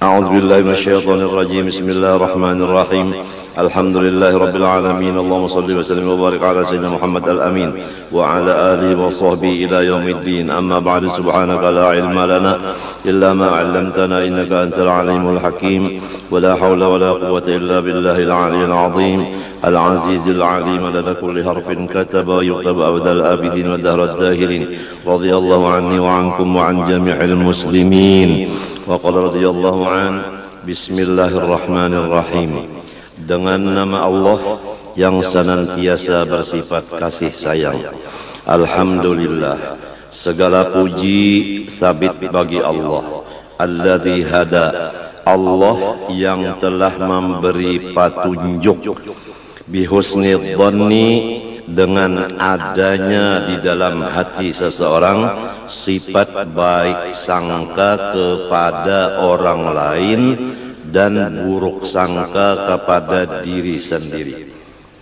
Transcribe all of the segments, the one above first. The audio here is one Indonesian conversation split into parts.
أعوذ بالله من الشيطان الرجيم. بسم الله الرحمن الرحيم. الحمد لله رب العالمين. اللهم صل وسلم وبارك على سيدنا محمد الأمين وعلى آله وصحبه إلى يوم الدين. أما بعد، سبحانك لا علم لنا إلا ما علمتنا إنك أنت العليم الحكيم. ولا حول ولا قوة إلا بالله العلي العظيم العزيز العليم. لدى كل حرف كتب ويكتب أبدا الآبدين ودهر الداهرين. رضي الله عني وعنكم وعن جميع المسلمين. وقال رضي الله عنه. Bismillahirrahmanirrahim. Dengan nama Allah yang senantiasa bersifat kasih sayang. Alhamdulillah, segala puji sabit bagi Allah. Alladzi hada, Allah yang telah memberi petunjuk. Bihusni dhanni, dengan adanya di dalam hati seseorang sifat baik sangka kepada orang lain dan buruk sangka kepada diri sendiri.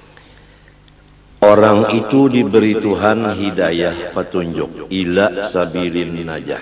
Orang itu diberi Tuhan hidayah, petunjuk, ila sabilin najah,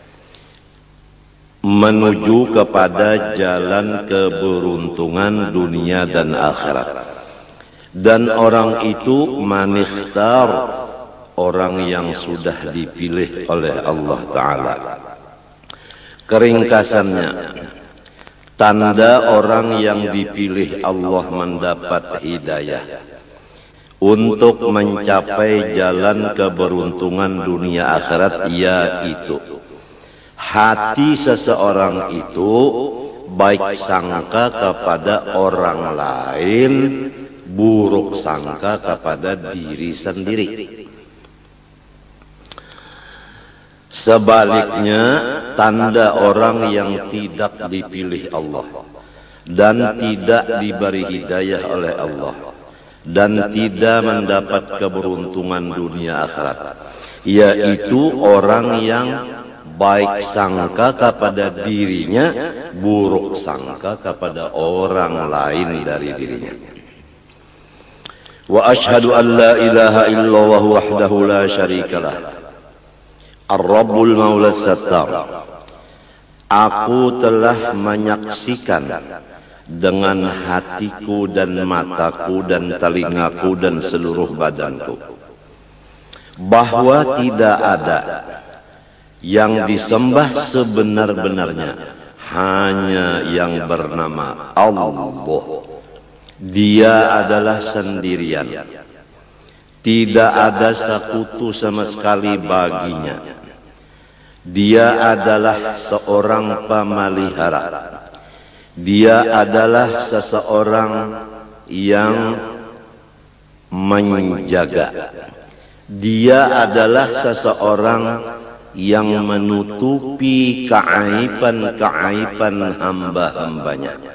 menuju kepada jalan keberuntungan dunia dan akhirat. Dan orang itu manikhtar, orang yang sudah dipilih oleh Allah Ta'ala. Keringkasannya, tanda orang yang dipilih Allah mendapat hidayah untuk mencapai jalan keberuntungan dunia akhirat, yaitu hati seseorang itu baik sangka kepada orang lain, buruk sangka kepada diri sendiri. Sebaliknya, tanda orang yang tidak dipilih Allah dan tidak diberi hidayah oleh Allah dan tidak mendapat keberuntungan dunia akhirat, yaitu orang yang baik sangka kepada dirinya, buruk sangka kepada orang lain dari dirinya. Wa ashhadu an la ilaha illallah wahdahu la syarikalah, Ar-Rabbul Maula Sattar. Aku telah menyaksikan dengan hatiku dan mataku dan telingaku dan seluruh badanku bahwa tidak ada yang disembah sebenar-benarnya, hanya yang bernama Allah. Dia adalah sendirian, tidak ada sekutu sama sekali baginya. Dia adalah seorang pemelihara. Dia adalah seseorang yang menjaga. Dia adalah seseorang yang menutupi keaiban-keaiban hamba-hambanya.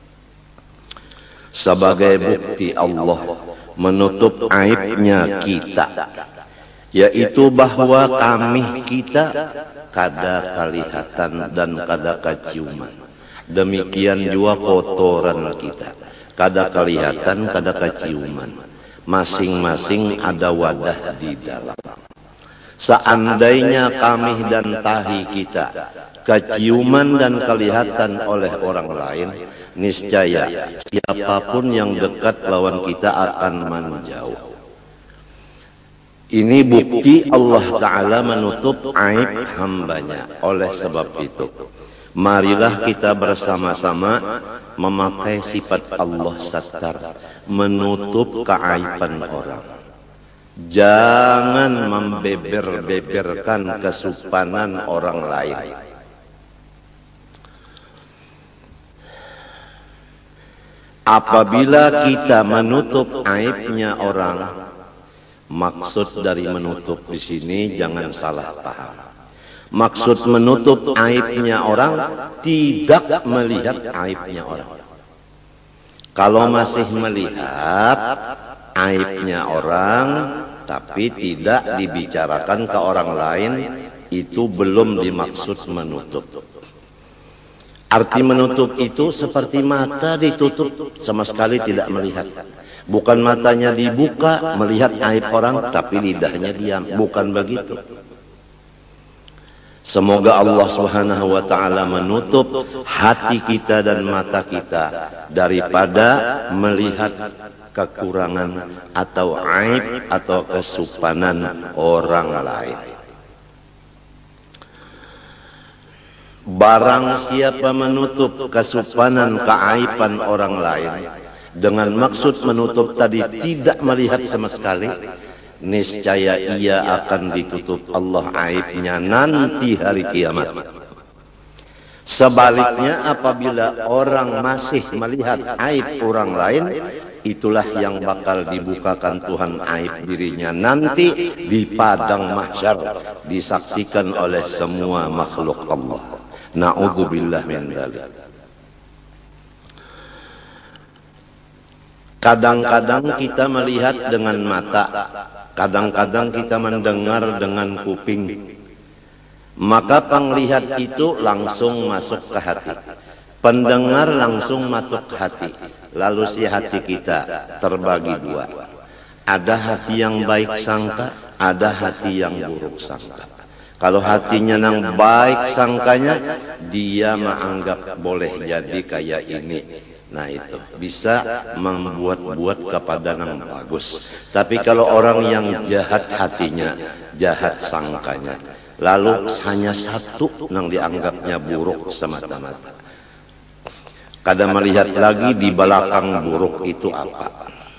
Sebagai bukti Allah menutup aibnya kita, yaitu bahwa kami kita kada kelihatan dan kada keciuman. Demikian juga kotoran kita, kada kelihatan, kada keciuman. Masing-masing ada wadah di dalam. Seandainya kami dan tahi kita keciuman dan kelihatan oleh orang lain, niscaya siapapun yang dekat lawan kita akan menjauh. Ini bukti Allah Ta'ala menutup aib hambanya. Oleh sebab itu, marilah kita bersama-sama memakai sifat Allah Sattar, menutup keaiban orang. Jangan membeber-beberkan kesupanan orang lain. Apabila kita menutup aibnya orang, maksud dari menutup di sini jangan salah paham. Maksud menutup aibnya orang tidak melihat aibnya orang. Kalau masih melihat aibnya orang tapi tidak dibicarakan ke orang lain, itu belum dimaksud menutup. Arti menutup itu seperti mata ditutup, sama sekali tidak melihat. Bukan matanya dibuka melihat aib orang tapi lidahnya diam, bukan begitu. Semoga Allah Subhanahu wa taala menutup hati kita dan mata kita daripada melihat kekurangan atau aib atau kesupanan orang lain. Barang siapa menutup kesupanan keaiban orang lain dengan maksud menutup tadi tidak melihat sama sekali, niscaya ia akan ditutup Allah aibnya nanti hari kiamat. Sebaliknya, apabila orang masih melihat aib orang lain, itulah yang bakal dibukakan Tuhan aib dirinya nanti di padang mahsyar, disaksikan oleh semua makhluk Allah. Na'udzubillah min dzalik. Kadang-kadang kita melihat dengan mata, kadang-kadang kita mendengar dengan kuping. Maka penglihat itu langsung masuk ke hati, pendengar langsung masuk ke hati. Lalu si hati kita terbagi dua. Ada hati yang baik sangka, ada hati yang buruk sangka. Kalau hatinya yang baik sangkanya, dia menganggap boleh jadi kayak ini. Nah itu bisa membuat-buat kepada yang bagus. Tapi kalau orang yang jahat hatinya, jahat sangkanya, lalu hanya satu yang dianggapnya buruk semata-mata. Kadang melihat lagi di belakang buruk itu apa.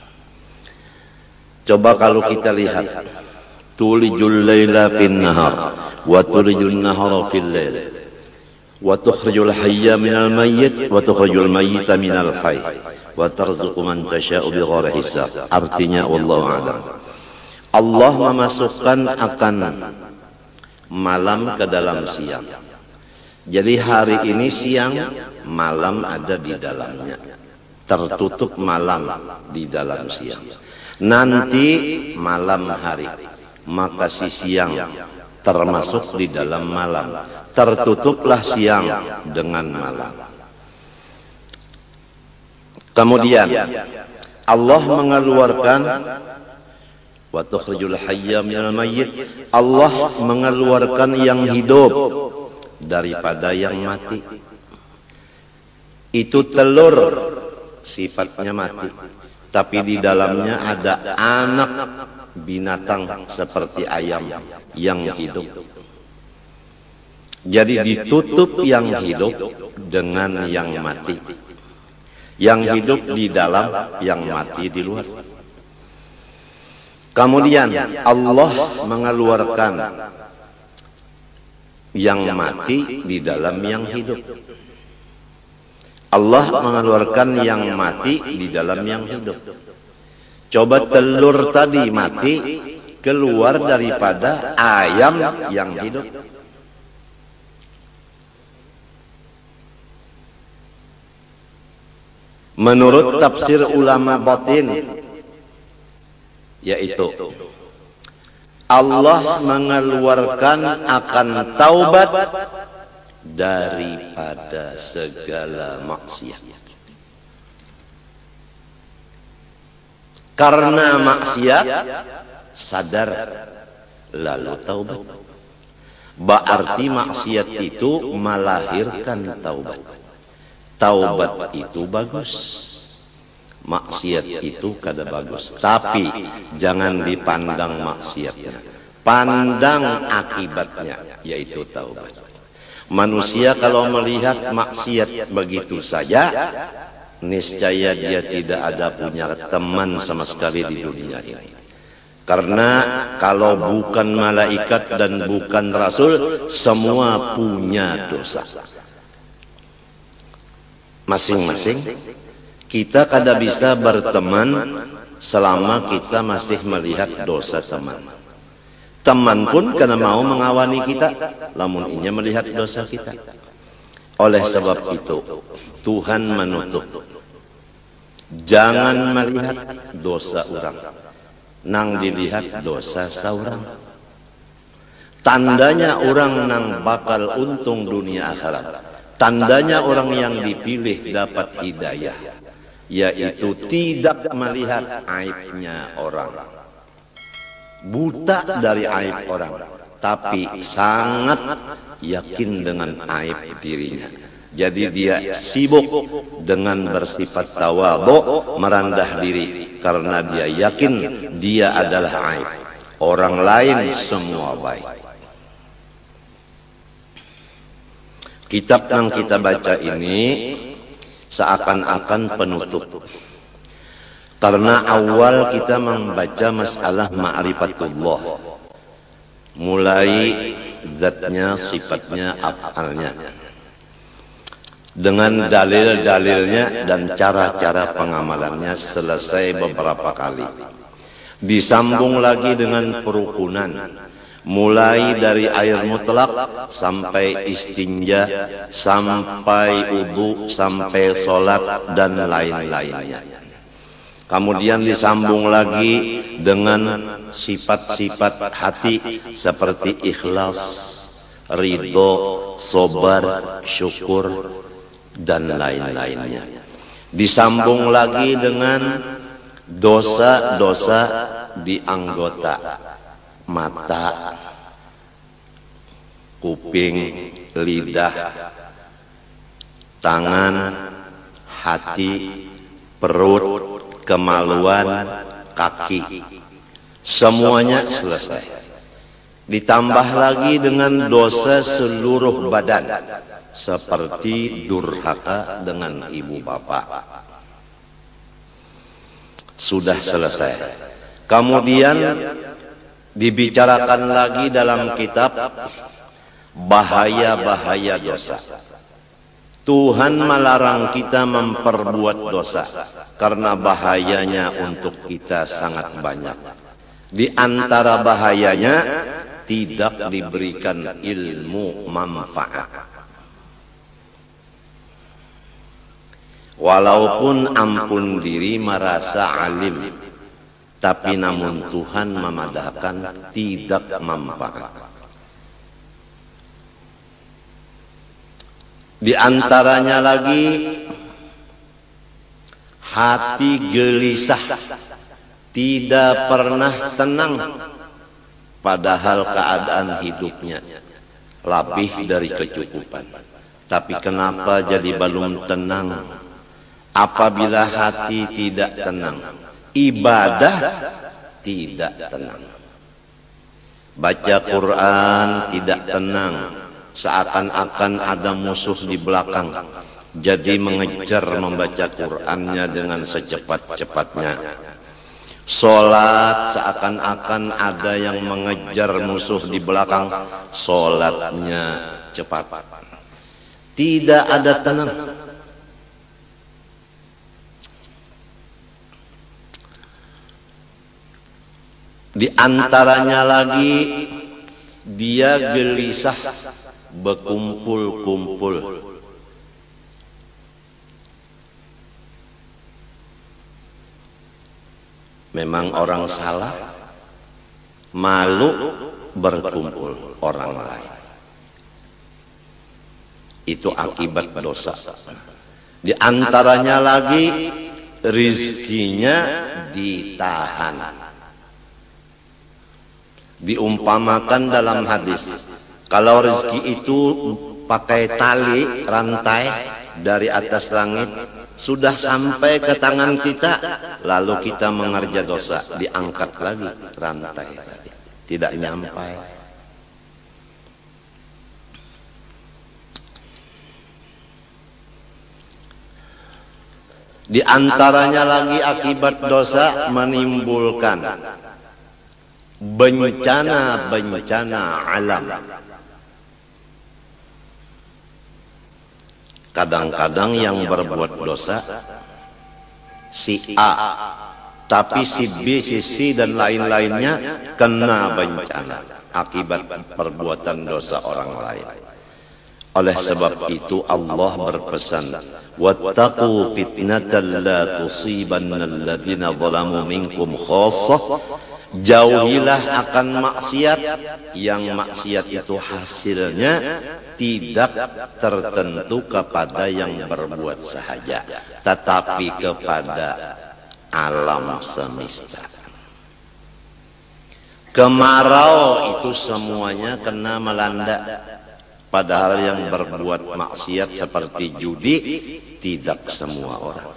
Coba kalau kita lihat, tulijul laila fin nahar wa tulijul nahara fil lail wa tukhrijul hayya minal mayyit wa tukhrijul mayyita minal hayy wa tarzuqu man tasha'u bighairi hisab. Artinya wallahu a'lam. Allah memasukkan akan malam ke dalam siang. Jadi hari ini siang, malam ada di dalamnya. Tertutup malam di dalam siang. Nanti malam hari, maka si siang termasuk di dalam malam. Tertutuplah siang dengan malam. Kemudian Allah mengeluarkan wa tukhrijul hayya minal mayyit. Allah mengeluarkan yang hidup daripada yang mati. Itu telur sifatnya mati, tapi di dalamnya ada anak binatang seperti ayam yang hidup. Jadi ditutup yang hidup dengan yang mati. Yang hidup di dalam, yang mati di luar. Kemudian Allah mengeluarkan yang mati di dalam yang hidup. Allah mengeluarkan yang mati di dalam yang hidup. Coba telur tadi mati keluar daripada ayam yang hidup. Menurut tafsir ulama batin, yaitu Allah mengeluarkan akan taubat daripada segala maksiat. Karena maksiat sadar lalu taubat. Berarti maksiat itu melahirkan taubat. Taubat itu bagus, maksiat itu kada bagus. Tapi jangan dipandang maksiatnya, pandang akibatnya, yaitu taubat. Manusia kalau melihat maksiat begitu saja, niscaya dia tidak ada punya teman sama sekali di dunia ini. Karena kalau bukan malaikat dan bukan rasul, semua punya dosa. Masing-masing kita kada bisa berteman selama kita masih melihat dosa teman. Teman pun kada mau mengawani kita lamun inya melihat dosa kita. Oleh sebab itu Tuhan menutup. Jangan melihat dosa orang, nang dilihat dosa saurang. Tandanya orang nang bakal untung dunia akhirat, tandanya orang yang dipilih dapat hidayah, yaitu tidak melihat aibnya orang, buta dari aib orang, tapi sangat yakin dengan aib dirinya. Jadi dia sibuk dengan bersifat tawadhu, merendah diri, karena dia yakin dia adalah aib. Orang lain semua baik. Kitab yang kita baca ini seakan-akan penutup. Karena awal kita membaca masalah ma'rifatullah, mulai zatnya, sifatnya, af'alnya, dengan dalil-dalilnya dan cara-cara pengamalannya selesai beberapa kali. Disambung lagi dengan perukunan, mulai dari air mutlak sampai istinja, sampai wudu, sampai sholat dan lain-lainnya. Kemudian disambung lagi dengan sifat-sifat hati seperti ikhlas, ridho, sabar, syukur dan lain-lainnya. Disambung lagi dengan dosa-dosa di anggota mata, kuping, lidah, tangan, hati, perut, kemaluan, kaki, semuanya selesai. Ditambah lagi dengan dosa seluruh badan, seperti durhaka dengan ibu bapak. Sudah selesai. Kemudian dibicarakan lagi dalam kitab bahaya-bahaya dosa. Tuhan melarang kita memperbuat dosa karena bahayanya untuk kita sangat banyak. Di antara bahayanya tidak diberikan ilmu manfaat. Walaupun ampun diri merasa alim, tapi namun Tuhan memadahkan tidak manfaat. Di antaranya lagi hati gelisah, tidak pernah tenang, padahal keadaan hidupnya lebih dari kecukupan. Tapi kenapa jadi belum tenang? Apabila hati tidak tenang, ibadah tidak tenang, baca Quran tidak tenang, seakan-akan ada musuh di belakang, jadi mengejar membaca Qur'annya dengan secepat-cepatnya. Sholat seakan-akan ada yang mengejar musuh di belakang, sholatnya cepat. Tidak ada tenang. Di antaranya lagi dia gelisah, berkumpul-kumpul. Memang orang salah, malu berkumpul orang lain. Itu akibat dosa. Di antaranya lagi rizkinya ditahan. Diumpamakan dalam hadis, kalau rezeki itu pakai tali rantai dari atas langit, sudah sampai ke tangan kita, lalu kita mengerja dosa, diangkat lagi rantai tadi, tidak nyampai. Di antaranya lagi akibat dosa menimbulkan bencana-bencana alam. Kadang-kadang yang berbuat dosa si A, tapi si B, si C dan lain-lainnya kena bencana akibat perbuatan dosa orang lain. Oleh sebab itu Allah berpesan, wattaqu fitnatan la tusibanna alladziina zalamu minkum khassah. Jauhilah akan maksiat, yang maksiat itu hasilnya tidak tertentu kepada yang berbuat sahaja, tetapi kepada alam semesta. Kemarau itu semuanya kena melanda. Padahal yang berbuat maksiat seperti judi tidak semua orang.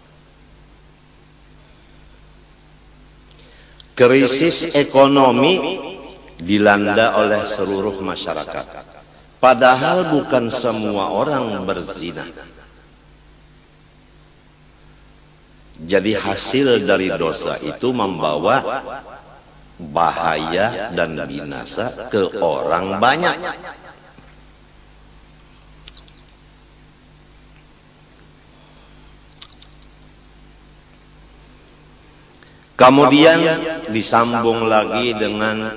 Krisis ekonomi dilanda oleh seluruh masyarakat. Padahal bukan semua orang berzina. Jadi hasil dari dosa itu membawa bahaya dan binasa ke orang banyak. Kemudian disambung lagi dengan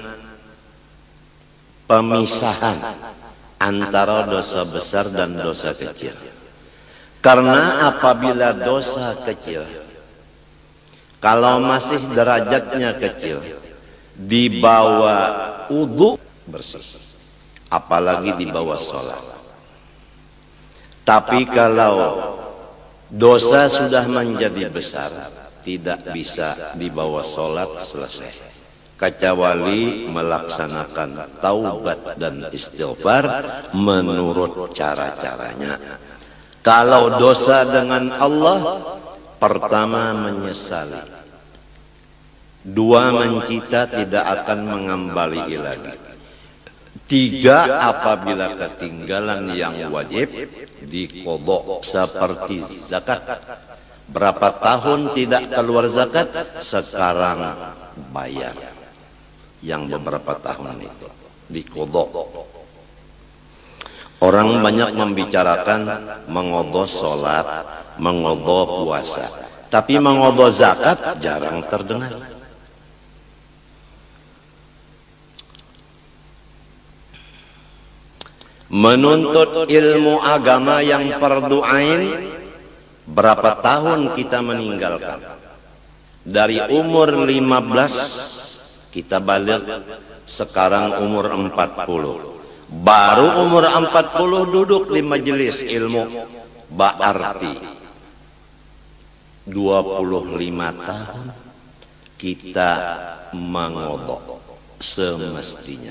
pemisahan antara dosa besar dan dosa kecil. Karena apabila dosa kecil, kalau masih derajatnya kecil, di bawah wudu bersih, apalagi di bawah sholat. Tapi kalau dosa sudah menjadi besar, tidak bisa di bawah sholat selesai, kecuali melaksanakan taubat dan istighfar menurut cara-caranya. Kalau dosa dengan Allah, pertama menyesali, dua mencita tidak akan mengembali lagi, tiga apabila ketinggalan yang wajib diqodho seperti zakat. Berapa tahun tidak keluar zakat, sekarang bayar yang beberapa tahun itu diqodho. Orang banyak membicarakan mengodho sholat, mengodho puasa, tapi mengodho zakat jarang terdengar. Menuntut ilmu agama yang fardu ain, berapa tahun kita meninggalkan? Dari umur 15 kita balik, sekarang umur 40. Baru umur 40 duduk di majelis ilmu, berarti 25 tahun kita mengodho semestinya.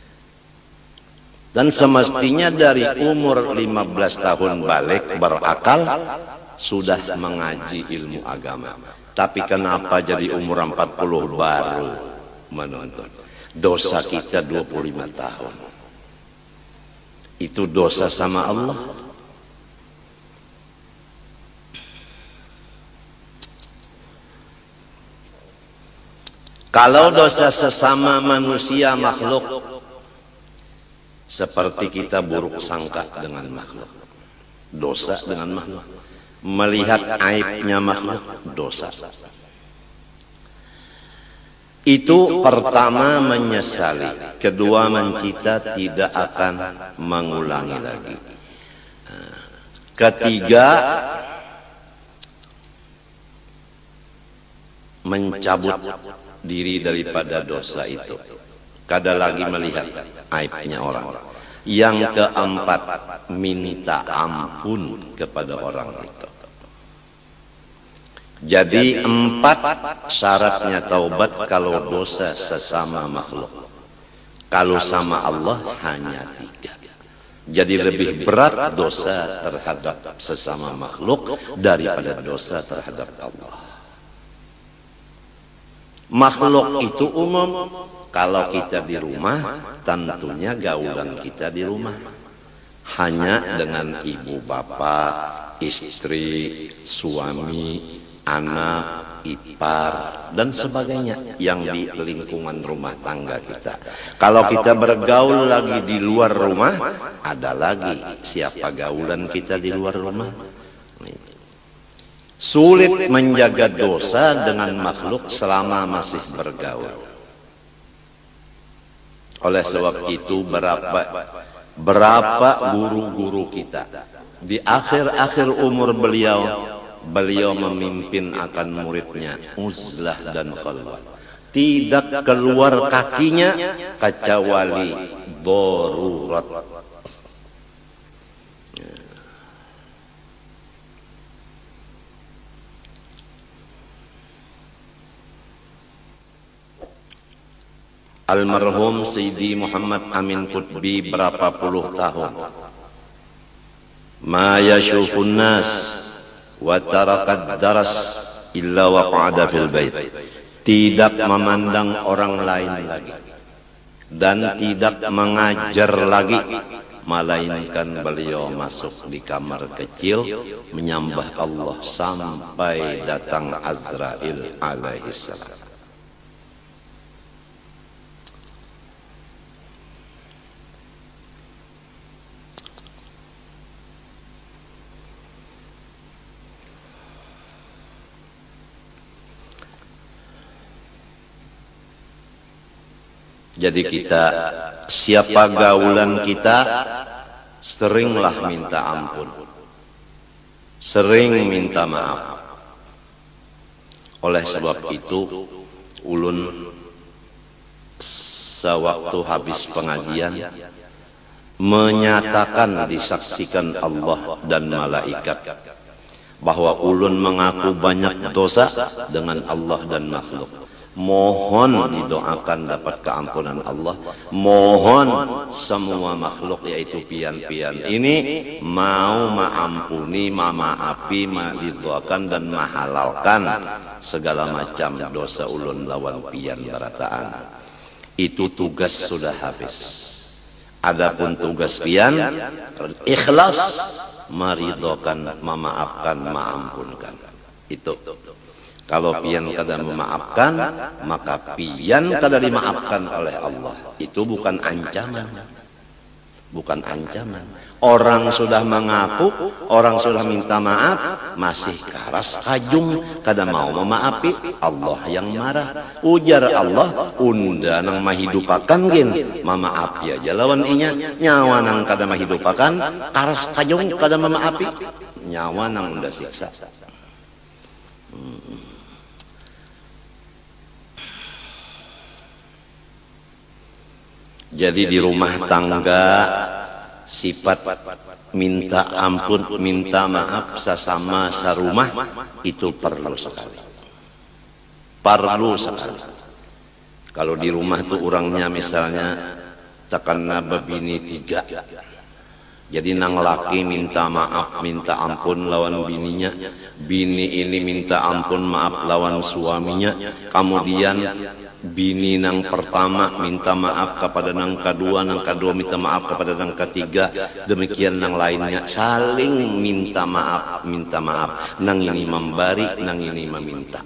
Dan semestinya dari umur 15 tahun balik berakal, sudah mengaji ilmu agama. Tapi kenapa jadi umur 40 baru menuntut? Dosa kita 25 tahun. Itu dosa sama Allah. Kalau dosa sesama manusia makhluk, seperti kita buruk sangka dengan makhluk, dosa dengan makhluk. Melihat aibnya makhluk, dosa. Itu pertama menyesali, kedua mencita tidak akan mengulangi lagi, ketiga mencabut diri daripada dosa itu, kada lagi melihat aibnya orang. Yang keempat, minta ampun kepada orang itu. Jadi 4 syaratnya taubat kalau dosa sesama makhluk. Kalau sama Allah hanya 3. Jadi lebih berat dosa terhadap sesama makhluk daripada dosa terhadap Allah. Makhluk itu umum. Kalau kita di rumah, tentunya gaulan kita di rumah hanya dengan ibu bapak, istri, suami, anak, ipar, dan sebagainya yang di lingkungan rumah tangga kita. Kalau kita bergaul lagi di luar rumah, ada lagi siapa gaulan kita di luar rumah. Sulit menjaga dosa dengan makhluk selama masih bergaul. Oleh sebab itu berapa guru-guru kita di akhir-akhir umur beliau memimpin akan muridnya uzlah dan khalwat, tidak keluar kakinya kecuali darurat. almarhum Sayyidi Muhammad Amin Qutbi berapa puluh tahun. Ma yashufun nas wa tarakad daras illa waqa'ada fil bait. Tidak memandang orang lain lagi dan tidak mengajar lagi, melainkan beliau masuk di kamar kecil menyembah Allah sampai datang Azrail alaihissalam. Jadi kita, siapa gaulan kita, seringlah minta ampun, sering minta maaf. Oleh sebab itu, ulun sewaktu habis pengajian menyatakan, disaksikan Allah dan malaikat bahwa ulun mengaku banyak dosa dengan Allah dan makhluk. Mohon didoakan dapat keampunan Allah. Mohon semua makhluk yaitu pian-pian ini mau maampuni, mamaapi, didoakan dan mahalalkan segala macam dosa ulun lawan pian barataan. Itu tugas sudah habis. Adapun tugas pian ikhlas meridokan, memaafkan, maampunkan. Itu. Kalau pian kada memaafkan, maka pian kada dimaafkan oleh Allah. Itu bukan ancaman. Bukan ancaman. Orang sudah mengaku, orang sudah minta maaf, masih karas kajung, kada mau memaafi, Allah yang marah. Ujar Allah, unda nang mahidupakan gin, mamaaf ya jalawan inya, nyawa nang kada mahidupakan, karas kajung kada memaafi, nyawa nang unda siksa. Jadi di rumah tangga sifat minta ampun, minta maaf sesama sarumah itu perlu sekali. Perlu sekali. Kalau di rumah tuh orangnya misalnya takana babini 3. Jadi nang laki minta maaf, minta ampun lawan bininya, bini ini minta ampun maaf lawan suaminya, kemudian bini nang pertama minta maaf kepada nang kedua minta maaf kepada nang ketiga, demikian nang lainnya saling minta maaf, nang ini memberi, nang ini meminta.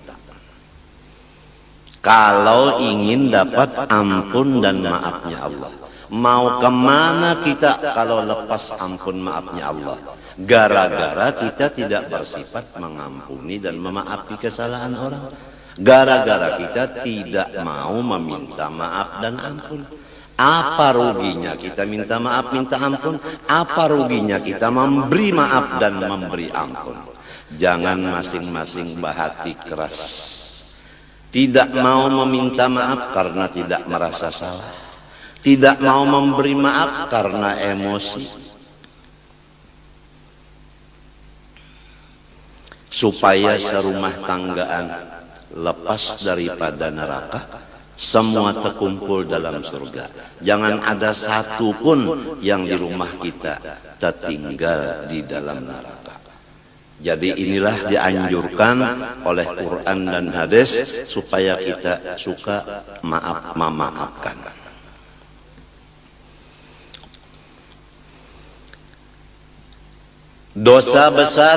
Kalau ingin dapat ampun dan maafnya Allah, mau kemana kita kalau lepas ampun maafnya Allah? Gara-gara kita tidak bersifat mengampuni dan memaafi kesalahan orang. Gara-gara kita tidak mau meminta maaf dan ampun. Apa ruginya kita minta maaf, minta ampun? Apa ruginya kita memberi maaf dan memberi ampun? Jangan masing-masing bahati keras. Tidak mau meminta maaf karena tidak merasa salah. Tidak mau memberi maaf karena emosi. Supaya serumah tanggaan lepas daripada neraka, semua terkumpul dalam surga. Jangan ada satu pun yang di rumah kita tertinggal di dalam neraka. Jadi inilah dianjurkan oleh Quran dan hadis supaya kita suka memaafkan. Dosa besar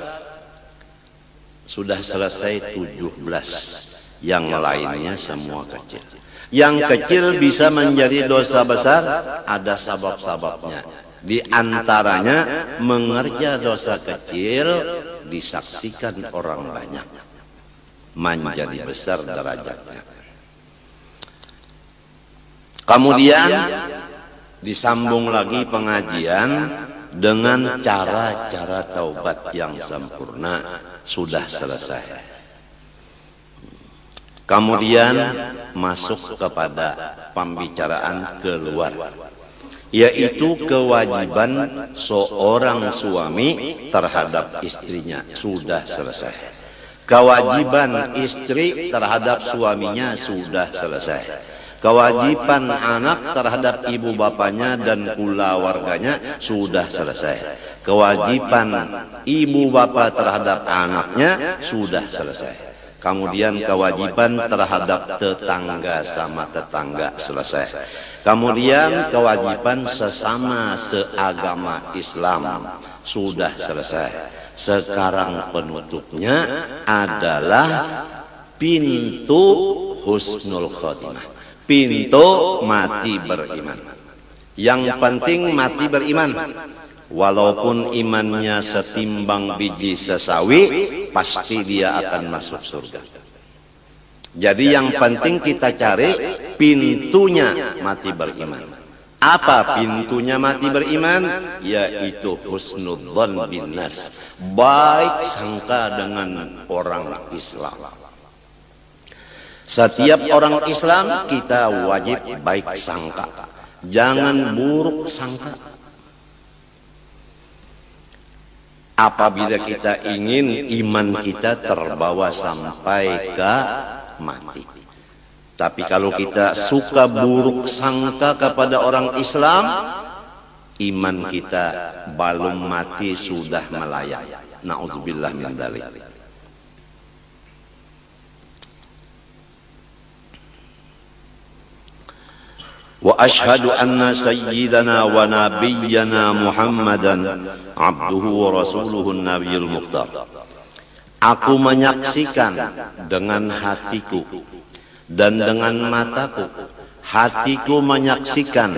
sudah selesai 17, yang lainnya semua kecil. Yang kecil bisa menjadi dosa besar, ada sabab-sababnya. Di antaranya mengerja dosa kecil disaksikan orang banyak, menjadi besar derajatnya. Kemudian disambung lagi pengajian dengan cara-cara taubat yang sempurna. Sudah selesai. Kemudian masuk kepada pembicaraan keluar, yaitu kewajiban seorang suami terhadap istrinya. Sudah selesai. Kewajiban istri terhadap suaminya sudah selesai. Kewajiban anak terhadap ibu bapanya dan keluarganya sudah selesai. Kewajiban ibu bapa terhadap anaknya sudah selesai. Kemudian kewajiban terhadap tetangga sama tetangga selesai. Kemudian kewajiban sesama seagama Islam sudah selesai. Sekarang penutupnya adalah pintu husnul khotimah. Pintu mati beriman. Yang penting mati beriman. Walaupun imannya setimbang biji sesawi, pasti dia akan masuk surga. Jadi yang penting kita cari pintunya mati beriman. Apa pintunya mati beriman? Yaitu husnudzon bin nas, baik sangka dengan orang Islam. Setiap orang Islam kita wajib baik sangka, jangan buruk sangka. Apabila kita ingin iman kita terbawa sampai ke mati. Tapi kalau kita suka buruk sangka kepada orang Islam, iman kita belum mati sudah melayang. Na'udzubillah min dzalik. Wa ashhadu anna sayyidana wa nabiyyana Muhammadan abduhu wa rasuluhu nabiyul mukhtar. Aku menyaksikan dengan hatiku dan dengan mataku. Hatiku menyaksikan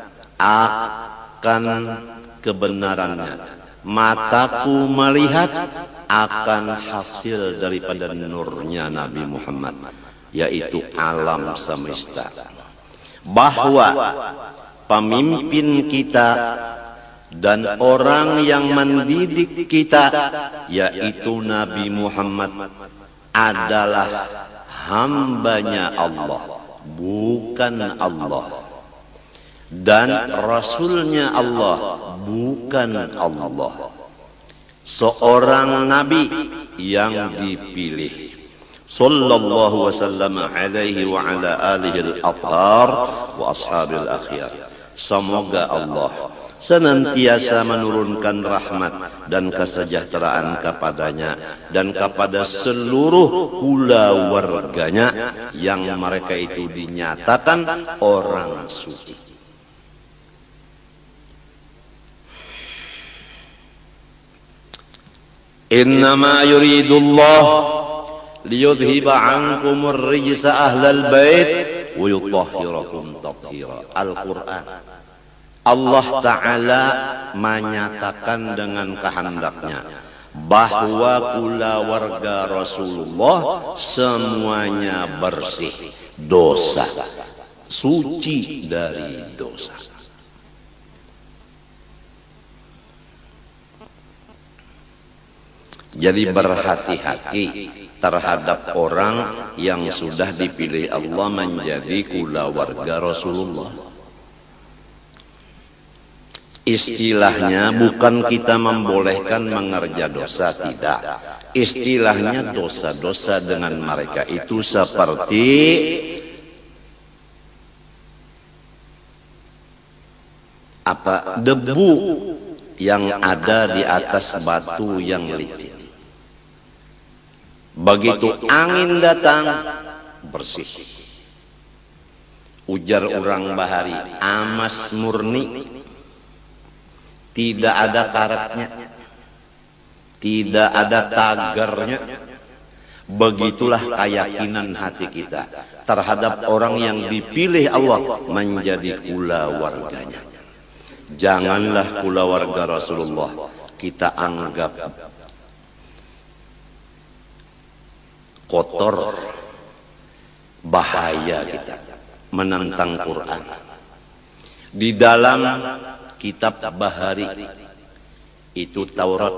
akan kebenarannya. Mataku melihat akan hasil daripada nurnya Nabi Muhammad, yaitu alam semesta. Bahwa pemimpin kita dan orang yang mendidik kita, yaitu Nabi Muhammad, adalah hambanya Allah, bukan Allah, dan Rasulnya Allah, bukan Allah. Seorang Nabi yang dipilih, sallallahu wasallam alaihi wa ala alihi al-athhar wa ashabil akhyar. Semoga Allah senantiasa menurunkan rahmat dan kesejahteraan kepadanya dan kepada seluruh keluarganya yang mereka itu dinyatakan orang suci. Innama yuridullah liyudhiba ankumur rijsa ahlal bait wa yutahhirakum tathira. Al-Quran. Allah Ta'ala menyatakan dengan kehendaknya bahwa keluarga Rasulullah semuanya bersih dosa, suci dari dosa. Jadi berhati-hati terhadap orang yang sudah dipilih Allah menjadi keluarga Rasulullah. Istilahnya bukan kita membolehkan mengerja dosa, tidak. Istilahnya dosa-dosa dengan mereka itu seperti apa? Debu yang ada di atas batu yang licin. Begitu angin datang, bersih. Ujar orang Bahari, amas murni, tidak ada karatnya, tidak ada tagarnya. Begitulah keyakinan hati kita terhadap orang yang dipilih Allah menjadi keluarganya. Janganlah keluarga Rasulullah kita anggap kotor, bahaya kita menentang Quran. Di dalam kitab Bahari itu Taurat,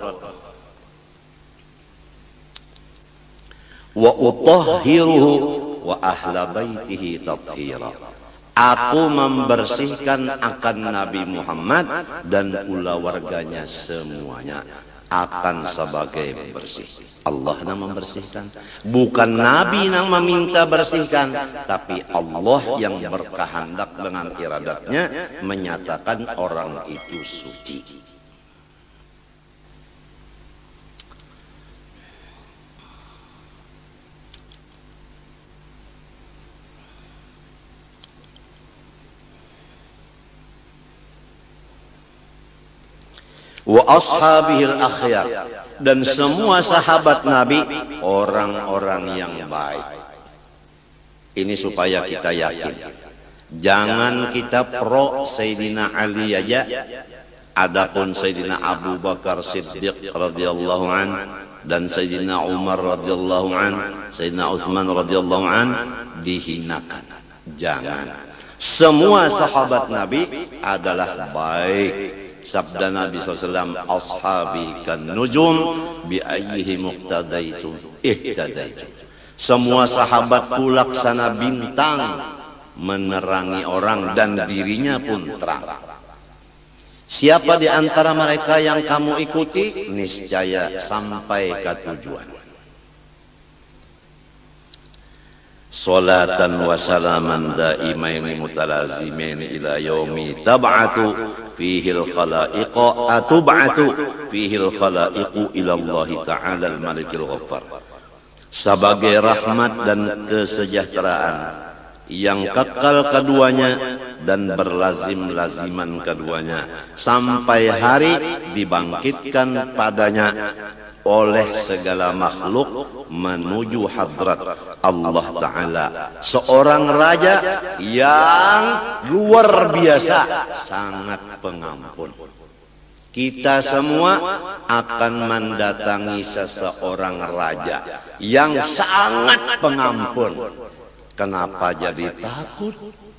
wa utahhiruhu wa ahla baitihi tathira. Aku membersihkan akan Nabi Muhammad dan keluarganya semuanya. akan sebagai bersih. Allah yang membersihkan, bukan Nabi yang meminta bersihkan, tapi Allah yang berkehendak dengan iradatnya menyatakan orang itu suci. Wa ashabihil akhyar, dan semua sahabat Nabi orang-orang yang baik. Ini supaya kita yakin, jangan kita pro Sayyidina Ali aja, adapun Sayyidina Abu Bakar Siddiq radhiyallahu an dan Sayyidina Umar radhiyallahu an, Sayyidina Utsman radhiyallahu an dihinakan. Jangan. Semua sahabat Nabi adalah baik. Sabda Nabi SAW, ashabi kan nujum bi ayyihi muqtadaitu ihtadaitu. Semua sahabatku laksana bintang menerangi orang dan dirinya pun terang. Siapa di antara mereka yang kamu ikuti, niscaya sampai ke tujuan. Salatan wa salaman daimaini mutalazimaini ila yaumi tab'atu fihi al-khalaiqa atub'atu fihi al-khalaiqu ila Allah ta'ala al-malikil ghaffar. Sebagai rahmat dan kesejahteraan yang kekal keduanya dan berlazim-laziman keduanya sampai hari dibangkitkan padanya oleh segala makhluk menuju hadrat Allah Ta'ala, seorang raja yang luar biasa, sangat pengampun. Kita semua akan mendatangi seseorang raja yang sangat pengampun. Kenapa jadi takut?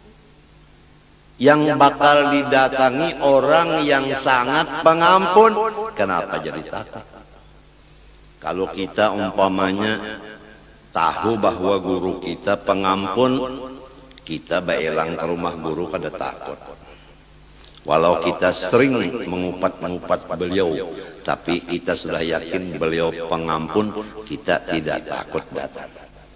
Yang bakal didatangi orang yang sangat pengampun, kenapa jadi takut? Kalau kita umpamanya tahu bahwa guru kita pengampun, kita baelang ke rumah guru kada takut. Walau kita sering mengupat-ngupat beliau, tapi kita sudah yakin beliau pengampun, kita tidak takut datang.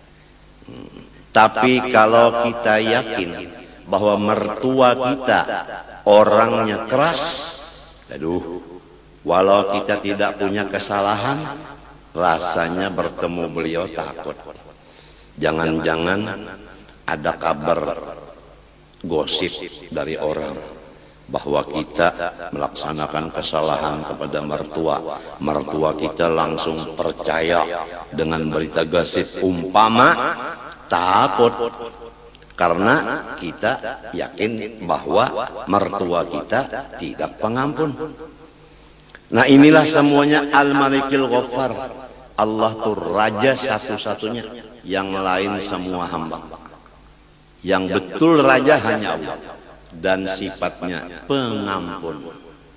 Tapi kalau kita yakin bahwa mertua kita orangnya keras, aduh, walau kita tidak punya kesalahan, rasanya bertemu beliau takut. Jangan-jangan ada kabar gosip dari orang bahwa kita melaksanakan kesalahan kepada mertua. Mertua kita langsung percaya dengan berita gosip, umpama takut karena kita yakin bahwa mertua kita tidak pengampun. Nah, inilah semuanya Al-Malikil Ghaffar. Allah tuh raja satu-satunya, yang lain semua hamba. Yang betul raja hanya Allah, dan sifatnya pengampun.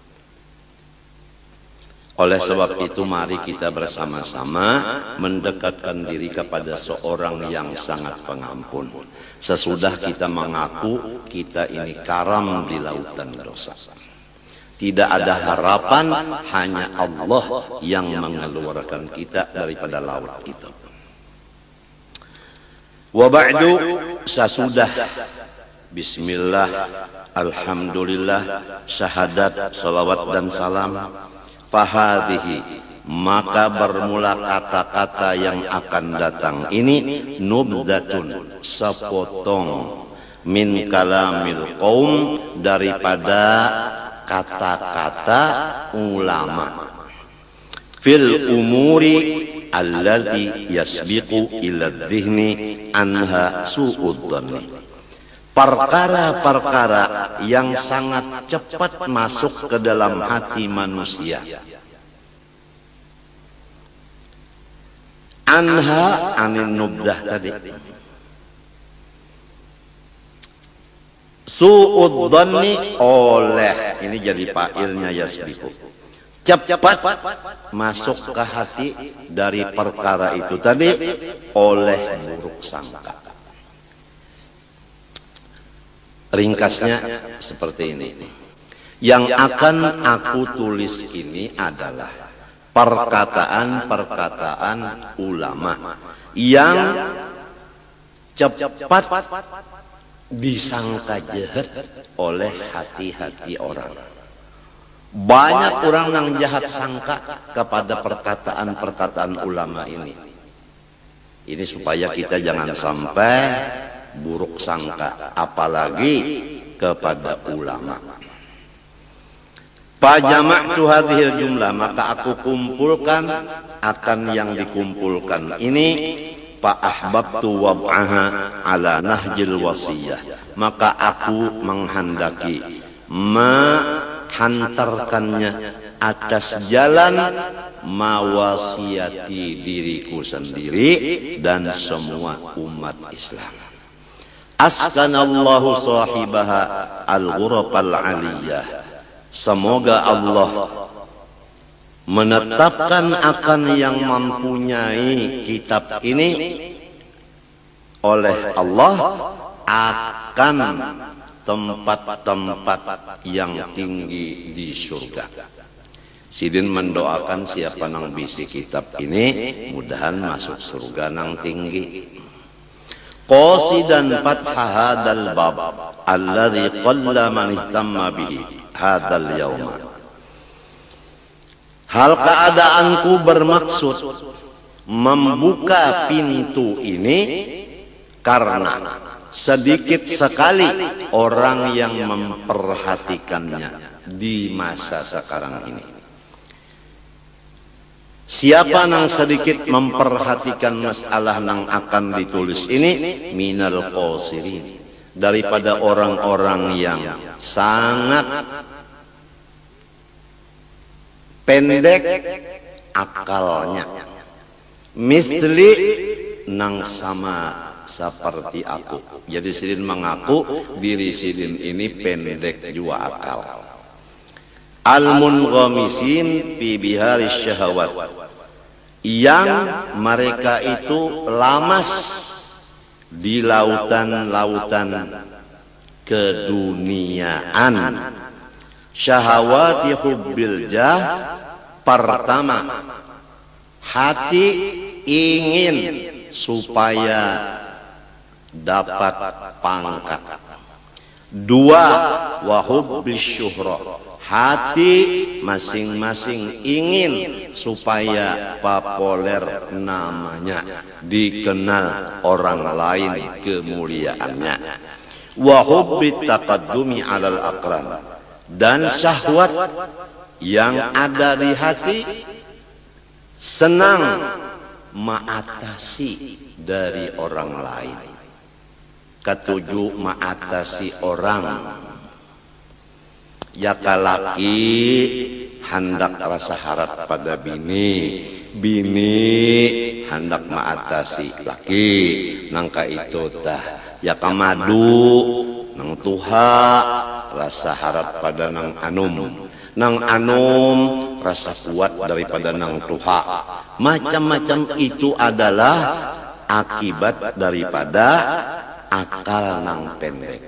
Oleh sebab itu mari kita bersama-sama mendekatkan diri kepada seorang yang sangat pengampun. Sesudah kita mengaku kita ini karam di lautan dosa. Tidak ada harapan, hanya Allah yang mengeluarkan kita daripada laut itu. Wa ba'du, sesudah bismillah, alhamdulillah, syahadat, salawat dan salam, fahadhihi, maka bermula kata-kata yang akan datang ini nubdatun, sepotong min kalamil qaum, daripada kata-kata ulama fil umuri allati yasbiqu ila dhihni anha su'uddhanni, perkara-perkara yang sangat cepat masuk ke dalam hati manusia. Anha anin nubdah tadi, su'uddhanni oleh, ini jadi fa'ilnya yasbiqu, cepat masuk ke hati dari perkara itu tadi oleh buruk sangka. Ringkasnya seperti ini. Yang akan aku tulis ini adalah perkataan-perkataan ulama yang cepat disangka jahat oleh hati-hati orang. Banyak orang yang jahat sangka kepada perkataan-perkataan ulama ini. Ini supaya kita jangan sampai buruk sangka, apalagi kepada ulama. Fajama'tu hadhil jumlah, maka aku kumpulkan akan yang dikumpulkan ini. Fa'ahbabtu wad'aha ala nahjil wasiyah, maka aku menghendaki menghantarkannya atas jalan mawasiyati diriku sendiri dan semua umat Islam. Askanallahu sahibaha al-ghurafal aliyah, semoga Allah menetapkan akan yang mempunyai kitab ini oleh Allah akan tempat-tempat yang tinggi di surga. Sidin mendoakan siapa nang bisi kitab ini mudahan masuk surga nang tinggi. Qasidan fatha hadzal bab alladzi qalla man ihtamma bihi hadzal yauma. Hal keadaanku bermaksud membuka pintu ini karena sedikit sekali orang yang memperhatikannya di masa sekarang ini. Siapa nang sedikit memperhatikan masalah nang akan ditulis ini? Minal qasirin, daripada orang-orang yang sangat pendek akalnya, misli nang sama seperti aku. Jadi sidin mengaku diri sidin ini pendek juga akal. Al-munghamisin fi biharis syahawat, yang mereka itu lamas di lautan-lautan keduniaan. Syahawati hubbil jah, pertama hati ingin supaya dapat pangkat. Dua, wa hubbis syuhra, hati masing-masing ingin supaya populer namanya, dikenal orang lain kemuliaannya. Wa hubbit taqaddumi 'alal aqran, dan syahwat yang ada di hati senang mengatasi dari orang lain. Ketujuh, mengatasi orang. Ya kalaki hendak rasa harap pada bini, bini hendak mengatasi laki, nangka itu tah ya kamadu nang tuha rasa harap pada nang anum rasa kuat daripada nang tuha. Macam-macam itu adalah akibat daripada akal nang pendek.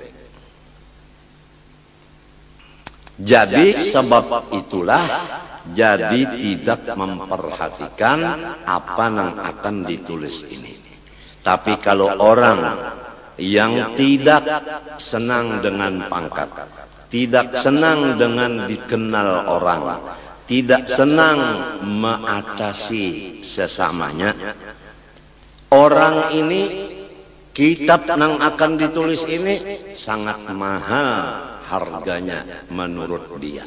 Jadi sebab itulah jadi tidak memperhatikan apa yang akan ditulis ini. Tapi kalau orang yang tidak senang dengan pangkat, tidak senang dengan dikenal orang, tidak senang mengatasi sesamanya, orang ini kitab yang akan ditulis ini sangat mahal harganya menurut dia.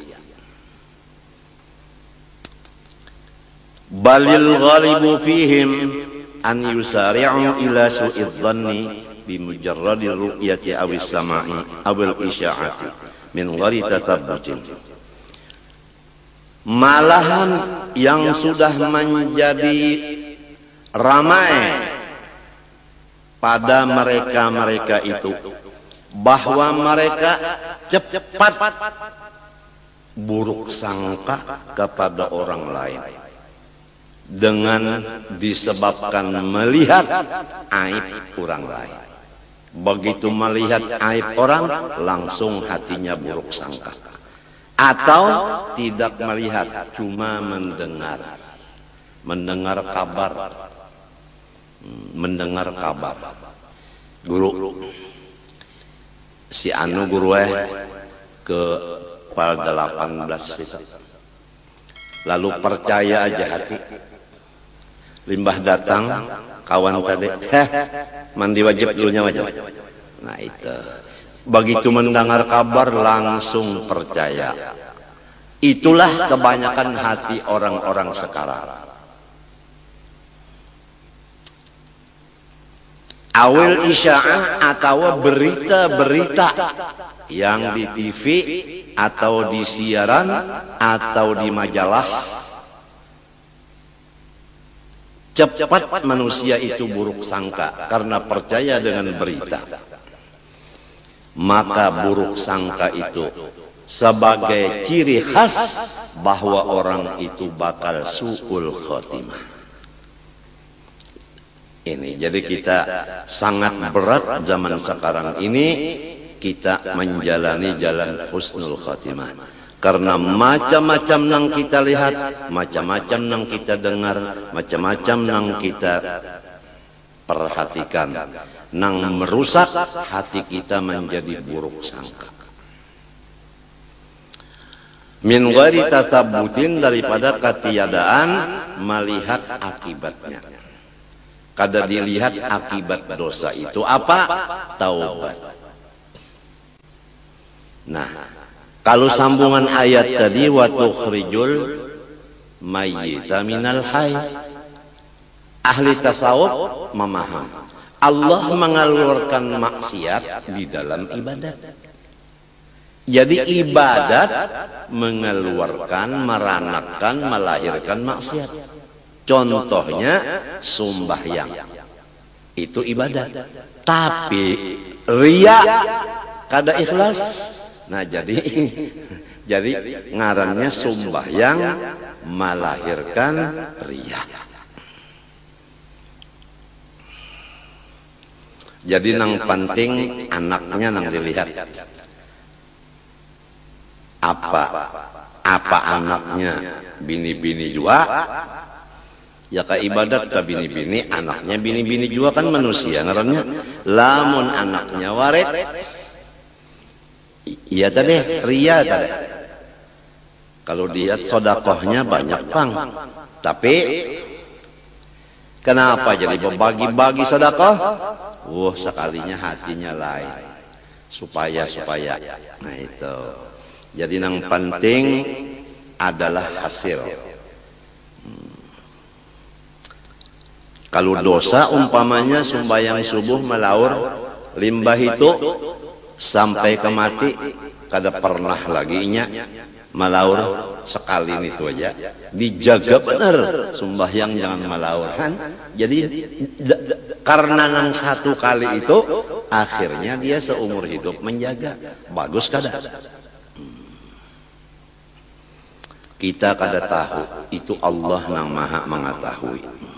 Balil ghalibu fihim an yusari'u ila su'idh dhanni bi mujarradi ru'yati awis sama'i awil isya'ati min ghairi tatabbutin. Malahan yang sudah menjadi ramai pada mereka-mereka itu bahwa mereka cepat buruk sangka kepada orang lain dengan disebabkan melihat aib orang lain. Begitu melihat aib orang langsung hatinya buruk sangka, atau tidak melihat cuma mendengar mendengar kabar, mendengar kabar. Guru, si anu guru ke pal 18 itu. Lalu percaya aja hati. Limbah datang, kawan tadi, mandi wajib dulunya wajib. Nah itu, begitu mendengar kabar langsung percaya. Itulah kebanyakan hati orang-orang sekarang. Awil isya'ah atau berita-berita yang di TV atau di siaran atau di majalah, cepat manusia itu buruk sangka karena percaya dengan berita. Maka buruk sangka itu sebagai ciri khas bahwa orang itu bakal su'ul khotimah. Ini jadi kita sangat berat zaman sekarang ini kita menjalani jalan husnul khotimah. Karena macam-macam yang kita lihat, macam-macam yang kita dengar, macam-macam yang kita perhatikan, yang merusak hati kita menjadi buruk sangka. Min ghairi tatabbutin, daripada ketiadaan melihat akibatnya. Kada dilihat akibat dosa itu apa? Taubat. Nah, kalau sambungan ayat tadi, wa tukhrijul mayyita minal hayy. Ahli tasawuf memaham Allah mengeluarkan maksiat di dalam ibadat. Jadi ibadat mengeluarkan, meranakan, melahirkan maksiat. Contohnya sembahyang, itu ibadat. Tapi riya kada ikhlas. Nah jadi ngarannya sembahyang melahirkan riya. Jadi nang penting anaknya nang dilihat. Apa anaknya bini-bini juga, ya ka ibadat ka bini-bini, anaknya bini-bini juga kan manusia ngarannya. Lamun anaknya waret, iya tadi ria tadi. Kalau dia sodakohnya banyak pang, tapi kenapa jadi berbagi-bagi sodakoh? Sekalinya hatinya lain, supaya. Nah itu. Jadi yang penting adalah hasil. Kalau dosa umpamanya sembahyang subuh melaur limbah itu sampai ke mati, kada pernah lagi nya melaur sekali itu aja. Dijaga benar sembahyang jangan melaur kan. Jadi karena nang satu kali itu akhirnya dia seumur hidup menjaga. Bagus kada? Kita kada tahu, itu Allah yang maha mengetahui.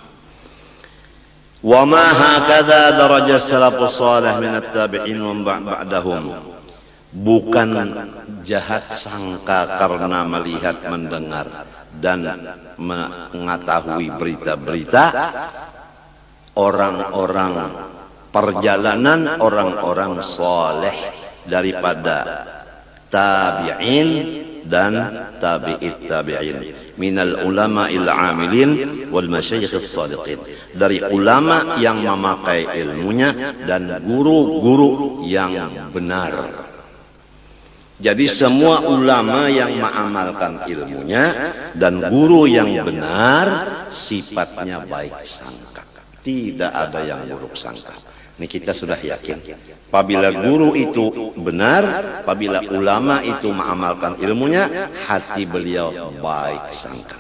Wa ma hakadha darajat salafus salih min at-tabi'in wa ba'dahum. Bukan jahat sangka karena melihat, mendengar dan mengetahui berita-berita orang-orang perjalanan orang-orang saleh daripada tabi'in dan tabi'it tabi'in, minal ulama'il amilin wal masyayikhis shadiqin, dari ulama yang memakai ilmunya dan guru-guru yang benar. Jadi semua ulama yang mengamalkan ilmunya dan guru yang benar sifatnya baik sangka, tidak ada yang buruk sangka. Ini kita sudah yakin. Apabila guru itu benar, apabila ulama itu mengamalkan ilmunya, hati beliau baik sangka.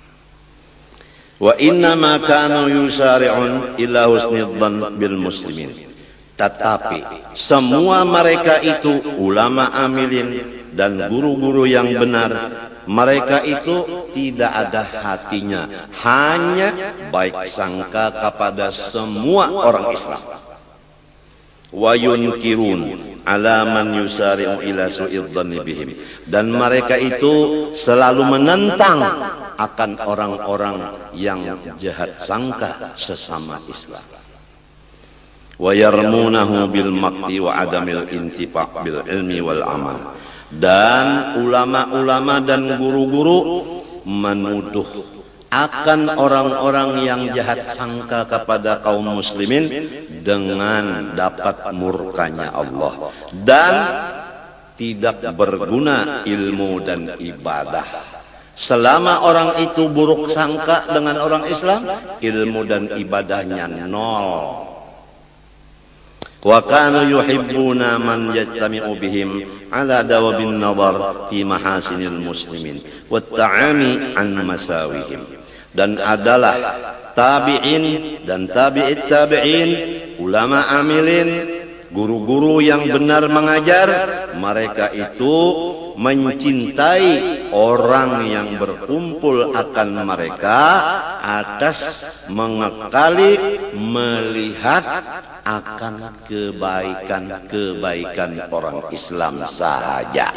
Wa inna ma kanu yusari'un ila husnidzan bil muslimin. Tetapi semua mereka itu ulama amilin dan guru-guru yang benar, mereka itu tidak ada hatinya, hanya baik sangka kepada semua orang Islam. Wa yunkirun, ala man yusari'u ila su'idh dhanni bihim, dan mereka itu selalu menentang akan orang-orang yang jahat sangka sesama Islam. Wa yarmunahu bil maqti wa adamil intifa' bil ilmi wal amal, dan ulama-ulama dan guru-guru menuduh akan orang-orang yang jahat sangka kepada kaum muslimin dengan dapat murkanya Allah, dan tidak berguna ilmu dan ibadah. Selama orang itu buruk sangka dengan orang Islam, ilmu dan ibadahnya nol. Wa kanu yuhibbuna man yajtami'u bihim ala dawabin nazar fi mahasinil muslimin wat ta'ami an masawihim, dan adalah tabi'in dan tabi'it tabi'in, ulama amilin, guru-guru yang benar mengajar, mereka itu mencintai orang yang berkumpul akan mereka atas mengekali melihat akan kebaikan-kebaikan orang Islam saja.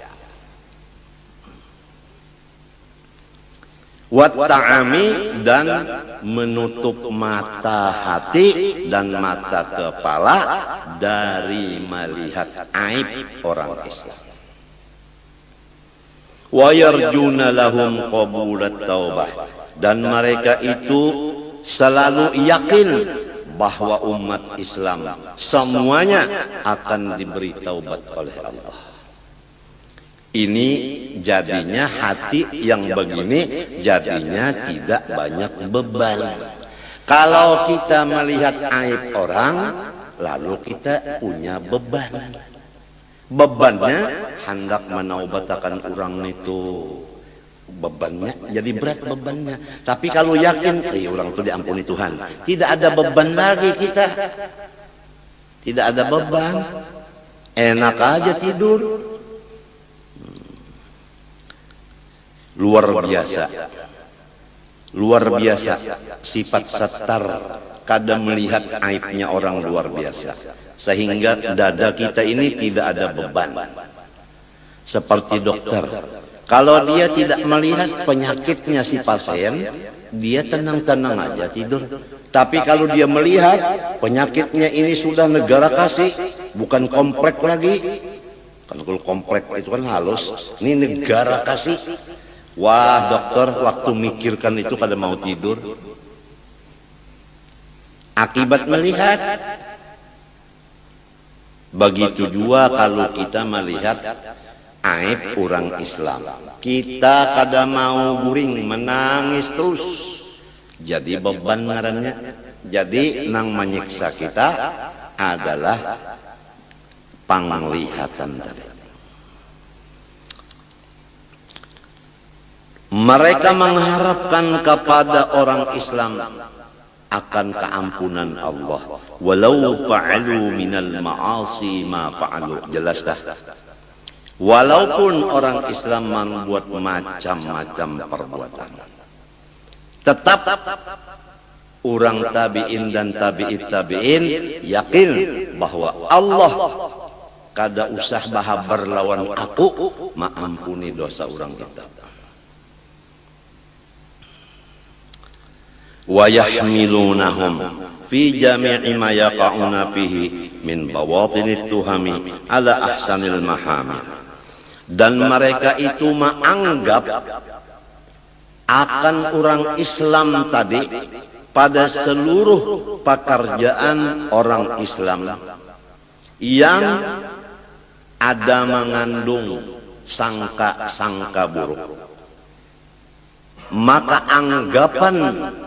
Wat ta'ami, dan menutup mata hati dan mata kepala dari melihat aib orang Islam. Wa yarjuna lahum qabulat taubah, dan mereka itu selalu yakin bahwa umat Islam semuanya akan diberi taubat oleh Allah. Ini jadinya hati yang begini jadinya tidak banyak beban. Kalau kita melihat aib orang, lalu kita punya beban. Bebannya hendak menaubatakan orang itu, bebannya jadi berat bebannya. Tapi kalau yakin orang itu diampuni Tuhan, tidak ada beban lagi kita, tidak ada beban, enak aja tidur. Luar biasa sifat satar, kadang melihat aibnya orang luar biasa, sehingga dada kita ini tidak ada beban. Seperti dokter, kalau dia tidak melihat penyakitnya si pasien, dia tenang-tenang aja tidur. Tapi kalau dia melihat penyakitnya ini sudah negara kasih, bukan komplek lagi, kan kalau komplek itu kan halus, ini negara kasih. Wah, dokter waktu mikirkan itu kada mau tidur. Akibat melihat. Begitu juga kalau kita melihat aib orang Islam, kita kada mau guring, menangis terus. Jadi beban ngarannya. Jadi nang menyiksa kita adalah penglihatan tadi. Mereka mengharapkan kepada orang Islam akan keampunan Allah, walau fa'alu minal ma'asi ma fa'alu. Jelas dah. Walaupun orang Islam membuat macam-macam perbuatan, tetap orang tabi'in dan tabi'it tabi'in yakin bahwa Allah kada usah bahas berlawan aku, maampuni dosa orang kita. Wa yahmilunahum fi jami'i ma yaqa'una fihi min bawatinit tuhami ala ahsanil mahamil, dan mereka itu menganggap akan orang Islam tadi pada seluruh pekerjaan orang Islam yang ada mengandung sangka-sangka buruk, maka anggapan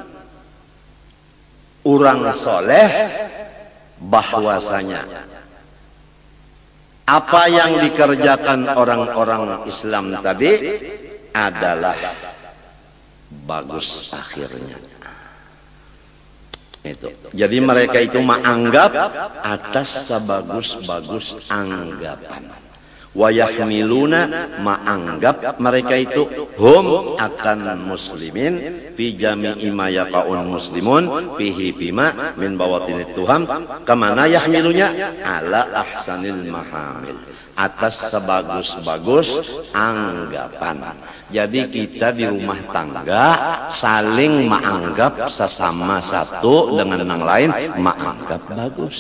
orang soleh bahwasanya apa yang dikerjakan orang-orang Islam tadi adalah bagus akhirnya. Itu. Jadi mereka itu menganggap atas sebagus-bagus anggapan. wa yahmiluna maanggap mereka itu hum akan muslimin fi jami'i ma yaqaun muslimun fihi bima min bawatinit tuham kamana yahmilunya ala ahsanil mahamil, atas sebagus-bagus anggapan. Jadi kita di rumah tangga saling menganggap sesama satu dengan yang lain menganggap bagus.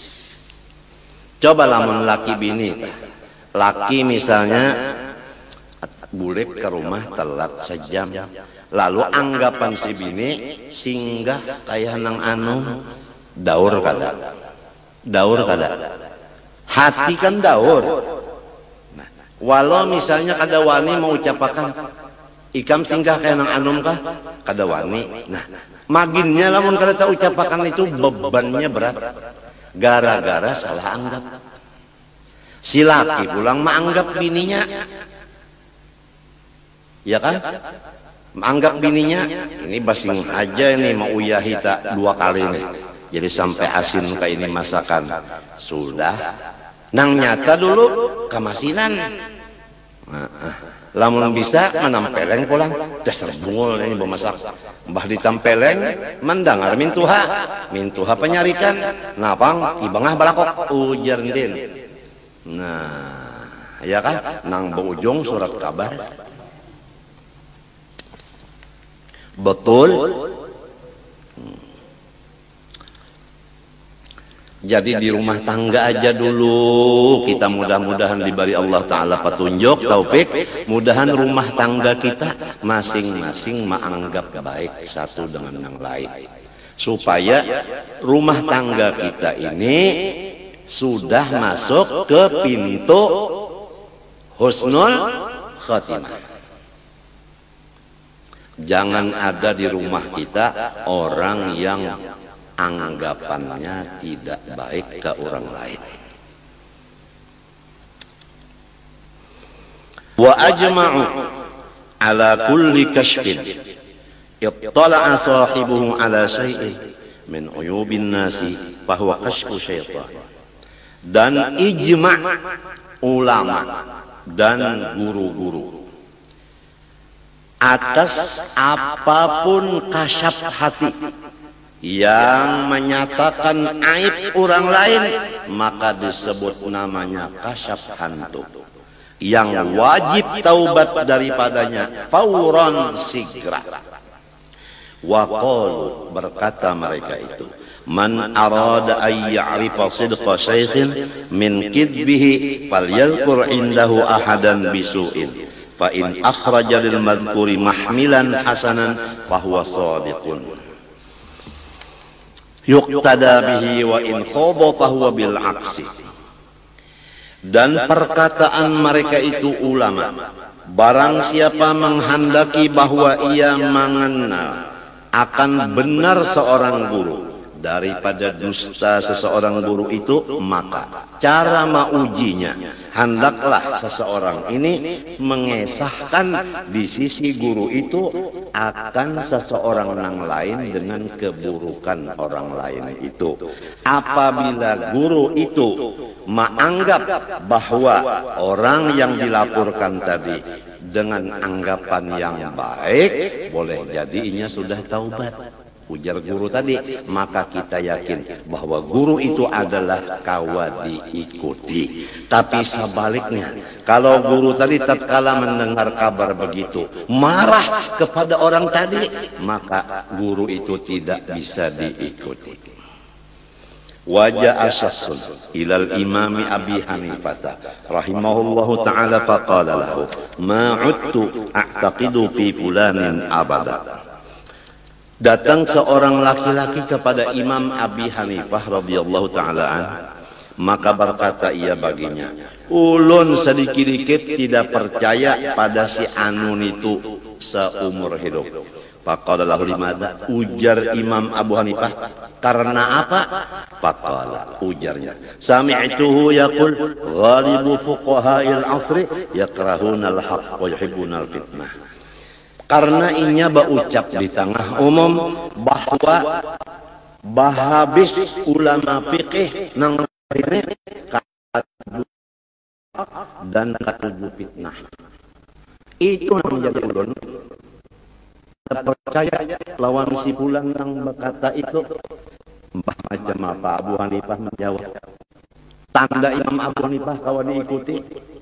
Coba lamun laki bini, laki misalnya bulik ke rumah telat sejam, lalu anggapan si bini singgah kayak nang anu daur kada, daur kada, hati kan daur. Nah, walau misalnya kada wani mau ucapakan ikam singgah kayak nang anum kah, kada wani. Nah, maginnya lamun kada tahu ucapakan itu bebannya berat, gara-gara salah anggap. Si laki pulang menganggap bininya, ya kan? Menganggap bininya ini basing aja ini mau uyahi tak 2 kali nih, jadi sampai asin kayak ini masakan sudah. Nang nyata dulu kamasinan. Lamun bisa menampeleng pulang, dasar bungul ini bemasak. Mbah ditampeleng, mendengar mintuha penyarikan, napang ibangah balakok ujar din. Nah, ya kan, nang berujung surat kabar. Betul. Jadi di rumah tangga aja dulu kita mudah-mudahan diberi Allah Ta'ala petunjuk, taufik. Mudahan rumah tangga kita masing-masing menganggap baik satu dengan yang lain, supaya rumah tangga kita ini sudah masuk ke pintu husnul khatimah. Jangan ada di rumah kita orang yang anggapannya tidak baik ke orang lain. Wa ajma'u ala kulli kashfin ittala'a sahibuhu ala syai'in min uyubin nasi fahuwa kashfu syaitan. Dan ijma' ulama dan guru-guru atas apapun kasyaf hati yang menyatakan aib orang lain, maka disebut namanya kasyaf hantu yang wajib taubat daripadanya fauran sigra. Wa qalu, berkata mereka itu, man arada ay ya'rifa sidqa syaikhin min kidbihi falyadhkur indahu ahadan bisu'in fa in akhraja lil madhkuri mahmilan hasanan fahuwa shadiqun yuqtada bihi wa in khadha fahuwa bil aksi. Dan perkataan mereka itu ulama, barang siapa menghendaki bahwa ia mengenal akan benar seorang guru daripada dusta seseorang guru itu, maka cara maujinya hendaklah seseorang ini mengesahkan di sisi guru itu akan seseorang yang lain dengan keburukan orang lain itu. Apabila guru itu menganggap bahwa orang yang dilaporkan tadi dengan anggapan yang baik, boleh jadi inya sudah taubat, ujar guru tadi, maka kita yakin bahwa guru itu adalah kawa diikuti. Tapi sebaliknya, kalau guru tadi tatkala mendengar kabar begitu marah kepada orang tadi, maka guru itu tidak bisa diikuti. Wajah syakhsun ilal imami Abi Hanifah rahimahullahu ta'ala faqala lahu ma'udtu a'taqidu fi fulanin abada. Datang seorang laki-laki kepada Imam Abi Hanifah radhiyallahu ta'ala an, maka berkata ia baginya, ulun sedikit-dikit tidak percaya pada si Anun itu seumur hidup. Faqala lahu limadha, ujar Imam Abu Hanifah, karena apa? Faqala, ujarnya, sami'tuhu yaqul ghalibu fuqaha'il asri yakrahuna al-haq wa yuhibbuna al-fitnah. Karena inya berucap di tengah umum bahwa habis ulama fikih nang ini dan katujuh fitnah. Itu yang menjadi ulun percaya lawan si pulang yang berkata itu mbah macam apa. Abu Hanifah menjawab, tanda Imam Abu Hanifah kawan diikuti.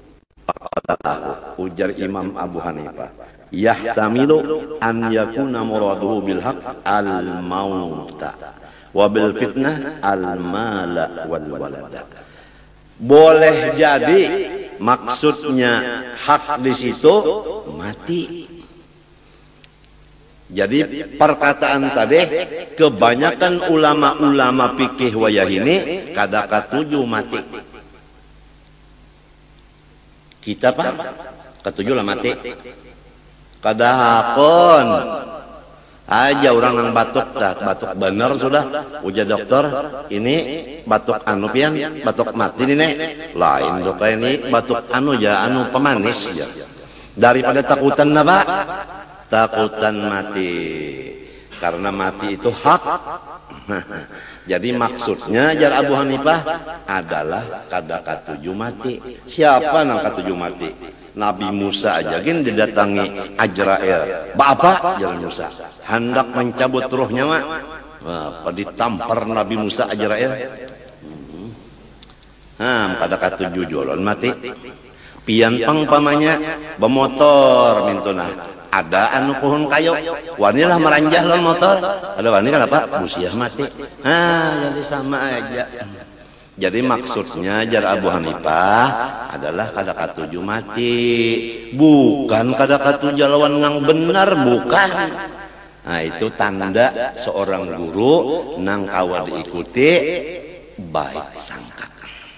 Ujar Imam Abu Hanifah, yahtamilu an yakuna muraduhu bil haq al mauta wa bil fitnah al mala wal walada. Boleh jadi maksudnya hak di situ mati. Jadi perkataan tadi kebanyakan ulama-ulama fikih wayah ini kada katuju mati. Kita pak katuju lah mati. Kada hakon aja orang yang batuk dah, batuk bener sudah. Ujar dokter, ini batuk anu pian, batuk mati ini nek. Lain dok ini batuk anu ya, anu pemanis ya. Daripada takutan apa? Takutan mati. Karena mati itu hak. Jadi maksudnya jar Abu Hanifah adalah kada katuju mati. Siapa nang katuju mati? Nabi Musa aja gin didatangi Ajrail. Bapak jar Musa hendak mencabut ruhnya mak. Apa ditampar Nabi Musa Ajrail? Kada katuju jolon mati. Pian pang pamanya bemotor mintuna. Ada anu pohon kayu, wanilah meranjah lon motor. Ada wani kan apa? Busiah mati. Jadi sama aja. Jadi maksudnya jar Abu Hanifah adalah kada katuju mati, bukan kada katuju lawan ngang benar, bukan. Nah itu tanda seorang guru nang kawa diikuti baik sangka.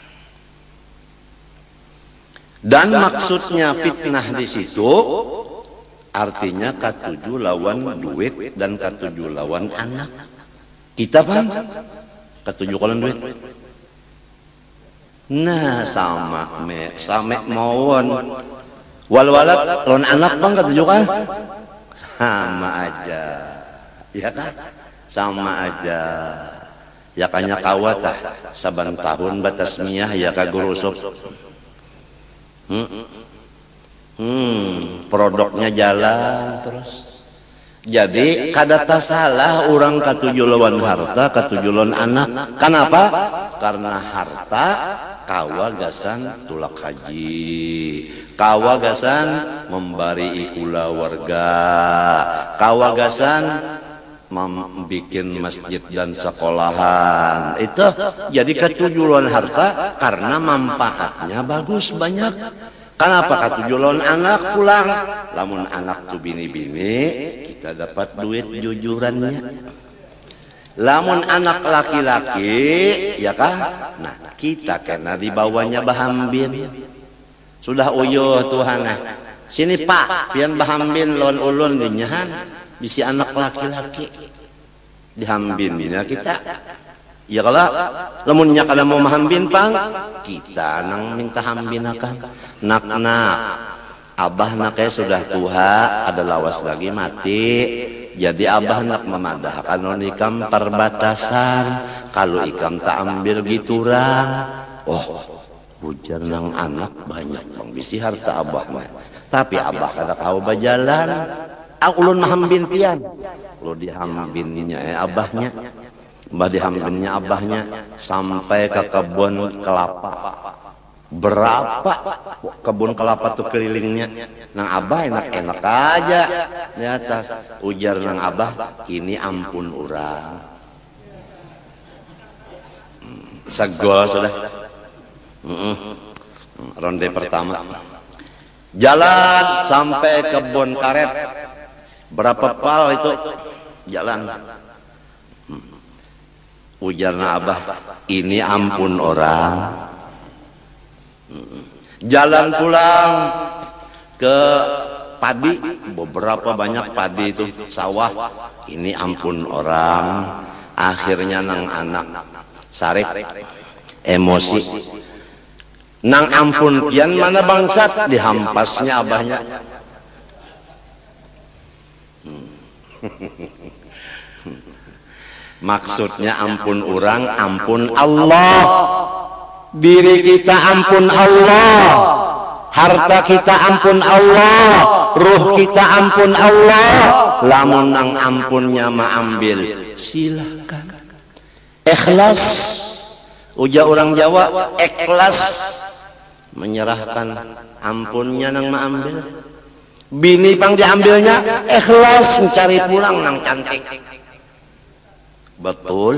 Dan maksudnya fitnah di situ artinya katuju lawan duit dan katuju lawan anak. Kita paham? Katuju lawan duit. Nah sama mawon. Wal-walad lawan anak bang katuju kan? Sama aja. Ya kan? Sama aja. Ya kanya kawatah saban tahun batas miyah ya kagurusop. Produknya jalan terus. Jadi kada salah orang katuju lawan harta, katuju lawan anak. Kenapa? Karena harta kawagasan tulak haji, kawagasan membari ikula warga, kawagasan membikin masjid dan sekolahan. Itu jadi katuju lawan harta karena manfaatnya bagus banyak. Kenapa katuju lawan anak pulang? Lamun anak tu bini-bini, kita dapat duit jujurannya. Lamun anak laki-laki, ya kah? Nah, kita kena dibawanya bahambin. Sudah uyuh Tuhan. Sini Pak, pian bahambin lawan ulun dinyahan. Bisi anak laki-laki. Dihambin bina kita. Ya kalau lamunnya kada mau mahambin pang, kita nang minta hambin akan. Nak abah naknya sudah tua, ada lawas lagi mati. Jadi abah nak memadahkan non ikam perbatasan. Kalau ikam tak ambil giturang, hujan nang anak banyak bang bisi harta abah mah. Tapi abah kada kau bajalan. Ulun mahambin pian, lo dihambinnya abahnya. Mbah dihambinnya abahnya sampai ke kebun kelapa. Berapa kebun kelapa tuh kelilingnya? Nang abah enak-enak aja di atas. Ujar nang abah, ini ampun urang. Segol sudah. Ronde pertama. Jalan sampai kebun karet. Berapa pal itu jalan? Ujarna abah, ini ampun orang. Jalan pulang ke padi, beberapa banyak padi itu sawah. Ini ampun orang. Akhirnya nang anak sarik emosi. Nang ampun pian mana bangsat, dihampasnya abahnya. Maksudnya ampun orang, ampun Allah. Diri kita ampun Allah. harta kita ampun Allah, ruh kita ampun Allah. Lamun nang ampunnya mah ambil, silakan. Ikhlas, ujar orang Jawa, ikhlas menyerahkan ampunnya nang mah ambil. Bini pang diambilnya, ikhlas mencari pulang nang cantik. Betul.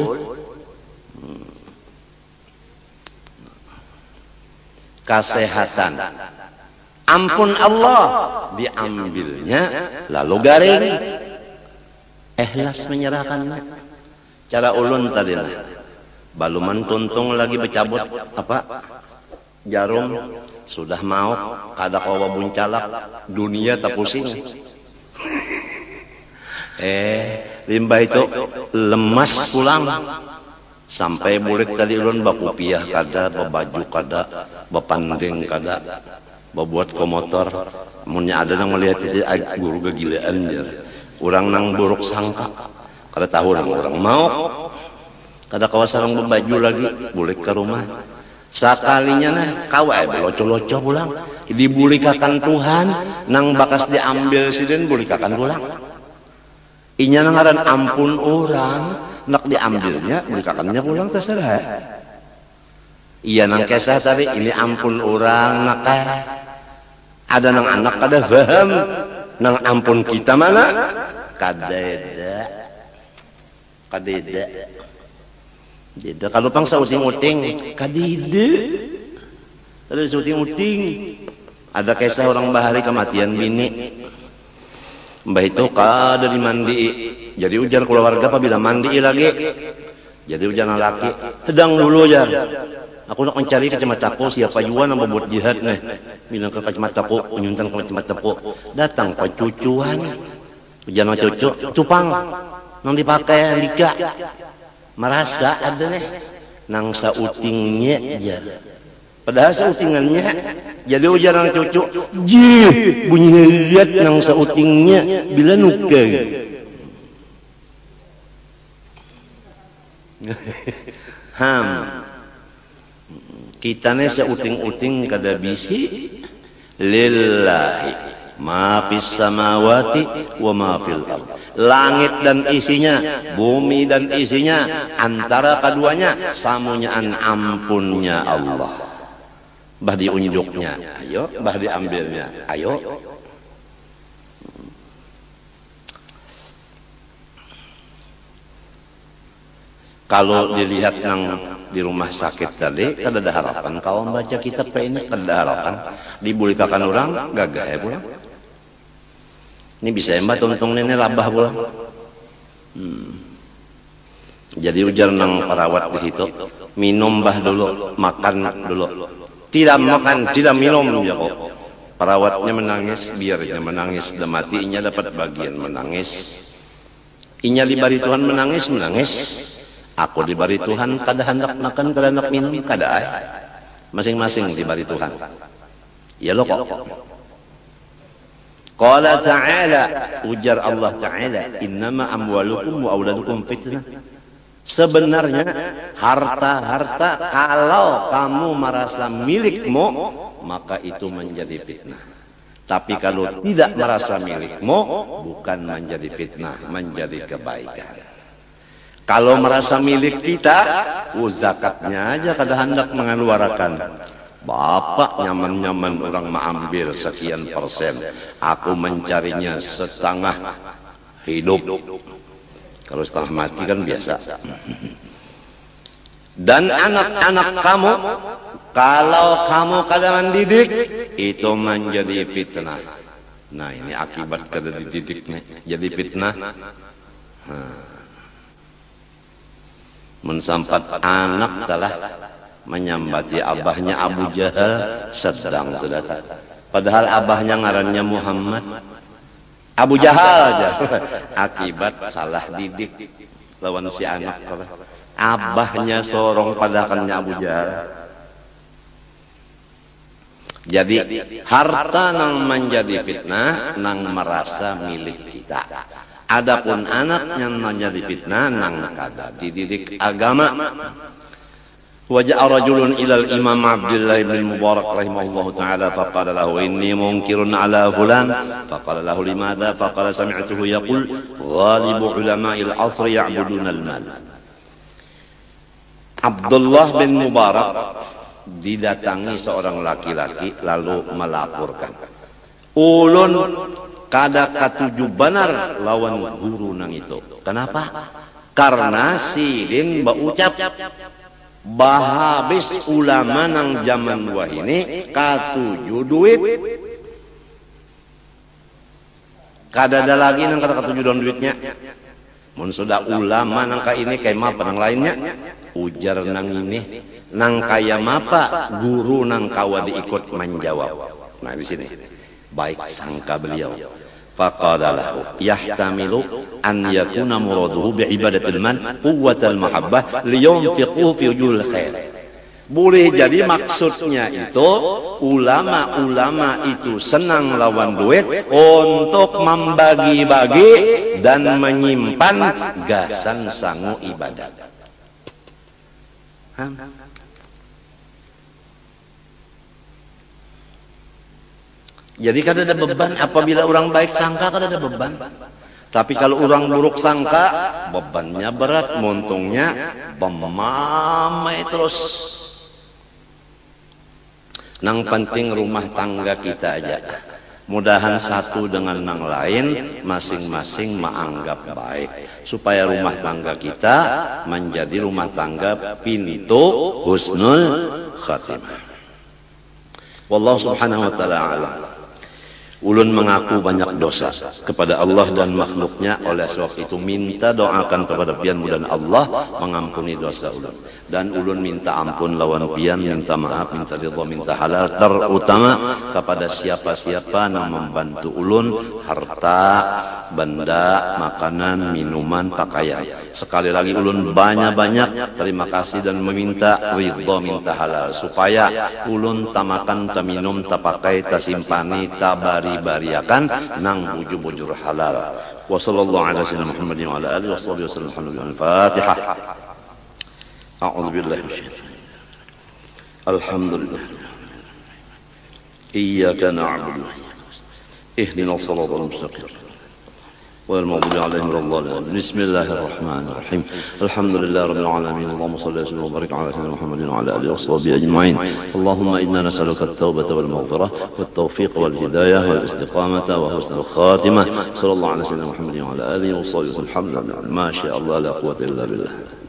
Kesehatan, ampun Allah, diambilnya lalu garing, ikhlas menyerahkannya. Cara ulun tadi lah, baluman tuntung lagi bercabut apa jarum, sudah mau kada kawa buncalak, dunia tak pusing. Limbah itu lemas pulang. Sampai bulik tadi ulun bakupiah kada, babaju kada, bapandeng kada, babuat komotor. Munnya ada nang melihat itu guru kegilaan dia. Orang nang buruk sangka, kada tahu nang orang mau. Kada kawa sareng babaju lagi, bulik ke rumah. Sakalinya nah kawa beloco-loco pulang. Dibulikakan Tuhan, nang bakas diambil sidin bulikakan pulang. Inya nang ngaran ampun orang. Nak diambilnya, bulikakannya pulang terserah. Iya nang kesah tadi, ini ampun orang nak ada nang anak kada paham, nang ampun kita mana? Kadeda. Kalau pang sauting-uting, kadida. Ada sauting-uting. Ada kisah orang bahari kematian bini. Mbah itu kada dimandi. Jadi ujar keluarga apabila mandi lagi. Jadi ujar laki, sedang dulu ujar. Aku nak mencari kacamataku, siapa juga yang membuat jihad nih. Bilang ke kacamataku, penyuntan ke kacamataku. Datang ke cucuan. Ujar sama cucu, cupang. Nang dipakai lika. Merasa ada nih. Nang sautingnya jar. Padahal sautingannya. Jadi ujar sama cucu, jih bunyi lihat nang sautingnya bila nuka. Kita nih seuting-uting kada bisi. Lillahi ma fis samawati wa ma fil ardh. Langit dan isinya, bumi dan isinya, antara keduanya samunyaan ampunnya Allah. Bah diunjuknya, ayo, bah diambilnya, ayo. Kalau dilihat nang di rumah sakit tadi, kada ada harapan. Kalau membaca kitab ini kada ada harapan. Dibulikakan orang, gagah ya pulang. Ini bisa mbak tuntung ini labah pulang. Jadi ujar nang perawat di situ, minum bah dulu, makan dulu. Tidak makan, tidak minum ya kok. Perawatnya menangis, biarnya menangis, dan matinya dapat bagian menangis. Inya dibari Tuhan menangis, menangis. Aku dibari Tuhan kada hendak makan, kada hendak minum, kada ay. Masing-masing dibari Tuhan. Ya lo kok. Qala ta'ala, ujar Allah Ta'ala, innama amwalukum wa auladukum fitnah. Sebenarnya harta-harta kalau kamu merasa milikmu, maka itu menjadi fitnah. Tapi kalau tidak merasa milikmu, bukan menjadi fitnah, menjadi kebaikan. Kalau merasa milik kita, zakatnya aja kada hendak mengeluarkan. Bapak nyaman-nyaman orang mengambil sekian persen, aku mencarinya setengah hidup. Kalau setengah mati kan biasa. Dan anak-anak kamu, kalau kamu kada mendidik, itu menjadi fitnah. Nah ini akibat kada dididik nih, jadi fitnah. Mensampat anak telah menyambati abahnya Abu Jahal sedang sudah. Padahal abahnya ngarannya Muhammad. Abu Jahal aja. Akibat salah didik lawan si anak. Abahnya sorong padakannya Abu Jahal. Jadi harta nang menjadi fitnah nang merasa milik kita. Adapun anak yang menjadi fitnah nang kada dididik agama. وجاء رجل إلى الإمام عبد الله بن المبارك رحمه الله تعالى فقال له إني منكر على فلان فقال له لماذا فقال سمعته يقول غالب علماء العصر يعبدون المال. Abdullah bin Mubarak didatangi seorang laki-laki lalu melaporkan, ulun kada katuju benar lawan guru nang itu. Kenapa? Karena sidin baucap bahabis ulama nang zaman wah ini katuju duit, kada ada lagi nang kada katuju don duitnya. Mun sudah ulama nang ka ini kayak apa nang lainnya? Ujar nang ini nang kaya mapa guru nang kawa diikut menjawab. Nah di sini baik sangka beliau. Faqala lahu yahtamilu an yakuna muraduhu bi ibadatil man quwwatal mahabbah liyunfiqu fi wujuhil khair. Boleh jadi maksudnya itu ulama-ulama itu senang lawan duit untuk membagi-bagi dan menyimpan gasan sangu ibadah. Jadi kada ada beban apabila orang baik sangka kada ada beban. Tapi kalau orang buruk sangka bebannya berat, montongnya bemamai terus. Nang penting rumah tangga kita aja. Mudahan satu dengan nang lain masing-masing menganggap baik supaya rumah tangga kita menjadi rumah tangga pintu husnul khatimah. Wallahu subhanahu wa ta'ala alam. Ulun mengaku banyak dosa kepada Allah dan makhluknya, oleh sebab itu minta doakan kepada pian mudah Allah mengampuni dosa ulun. Dan ulun minta ampun lawan pian, minta maaf, minta ridha, minta halal, terutama kepada siapa-siapa yang membantu ulun harta, benda, makanan, minuman, pakaian. Sekali lagi ulun banyak-banyak terima kasih dan meminta ridha, minta halal supaya ulun tamakan, taminum, tapakai, tasimpani, tabari-bariakan nang bujur-bujur halal. Wa sallallahu ala sayyidina Muhammadin wa ala alihi wa sahbihi wasallam. Al-Fatihah. A'udzu billahi minasyaitonir rajim. Alhamdulillah. Iyyaka na'budu wa iyyaka nasta'in. Ihdinas siratal mustaqim. والمغضوب عليهم ولا الضالين. بسم الله الرحمن الرحيم. الحمد لله رب العالمين. اللهم صل وسلم وبارك على سيدنا محمد وعلى اله وصحبه اجمعين. اللهم انا نسالك التوبه والمغفره والتوفيق والهدايه والاستقامه وحسن الخاتمه. صلى الله على سيدنا محمد وعلى اله وصحبه وسلم. الحمد لله ما شاء الله لا قوه الا بالله.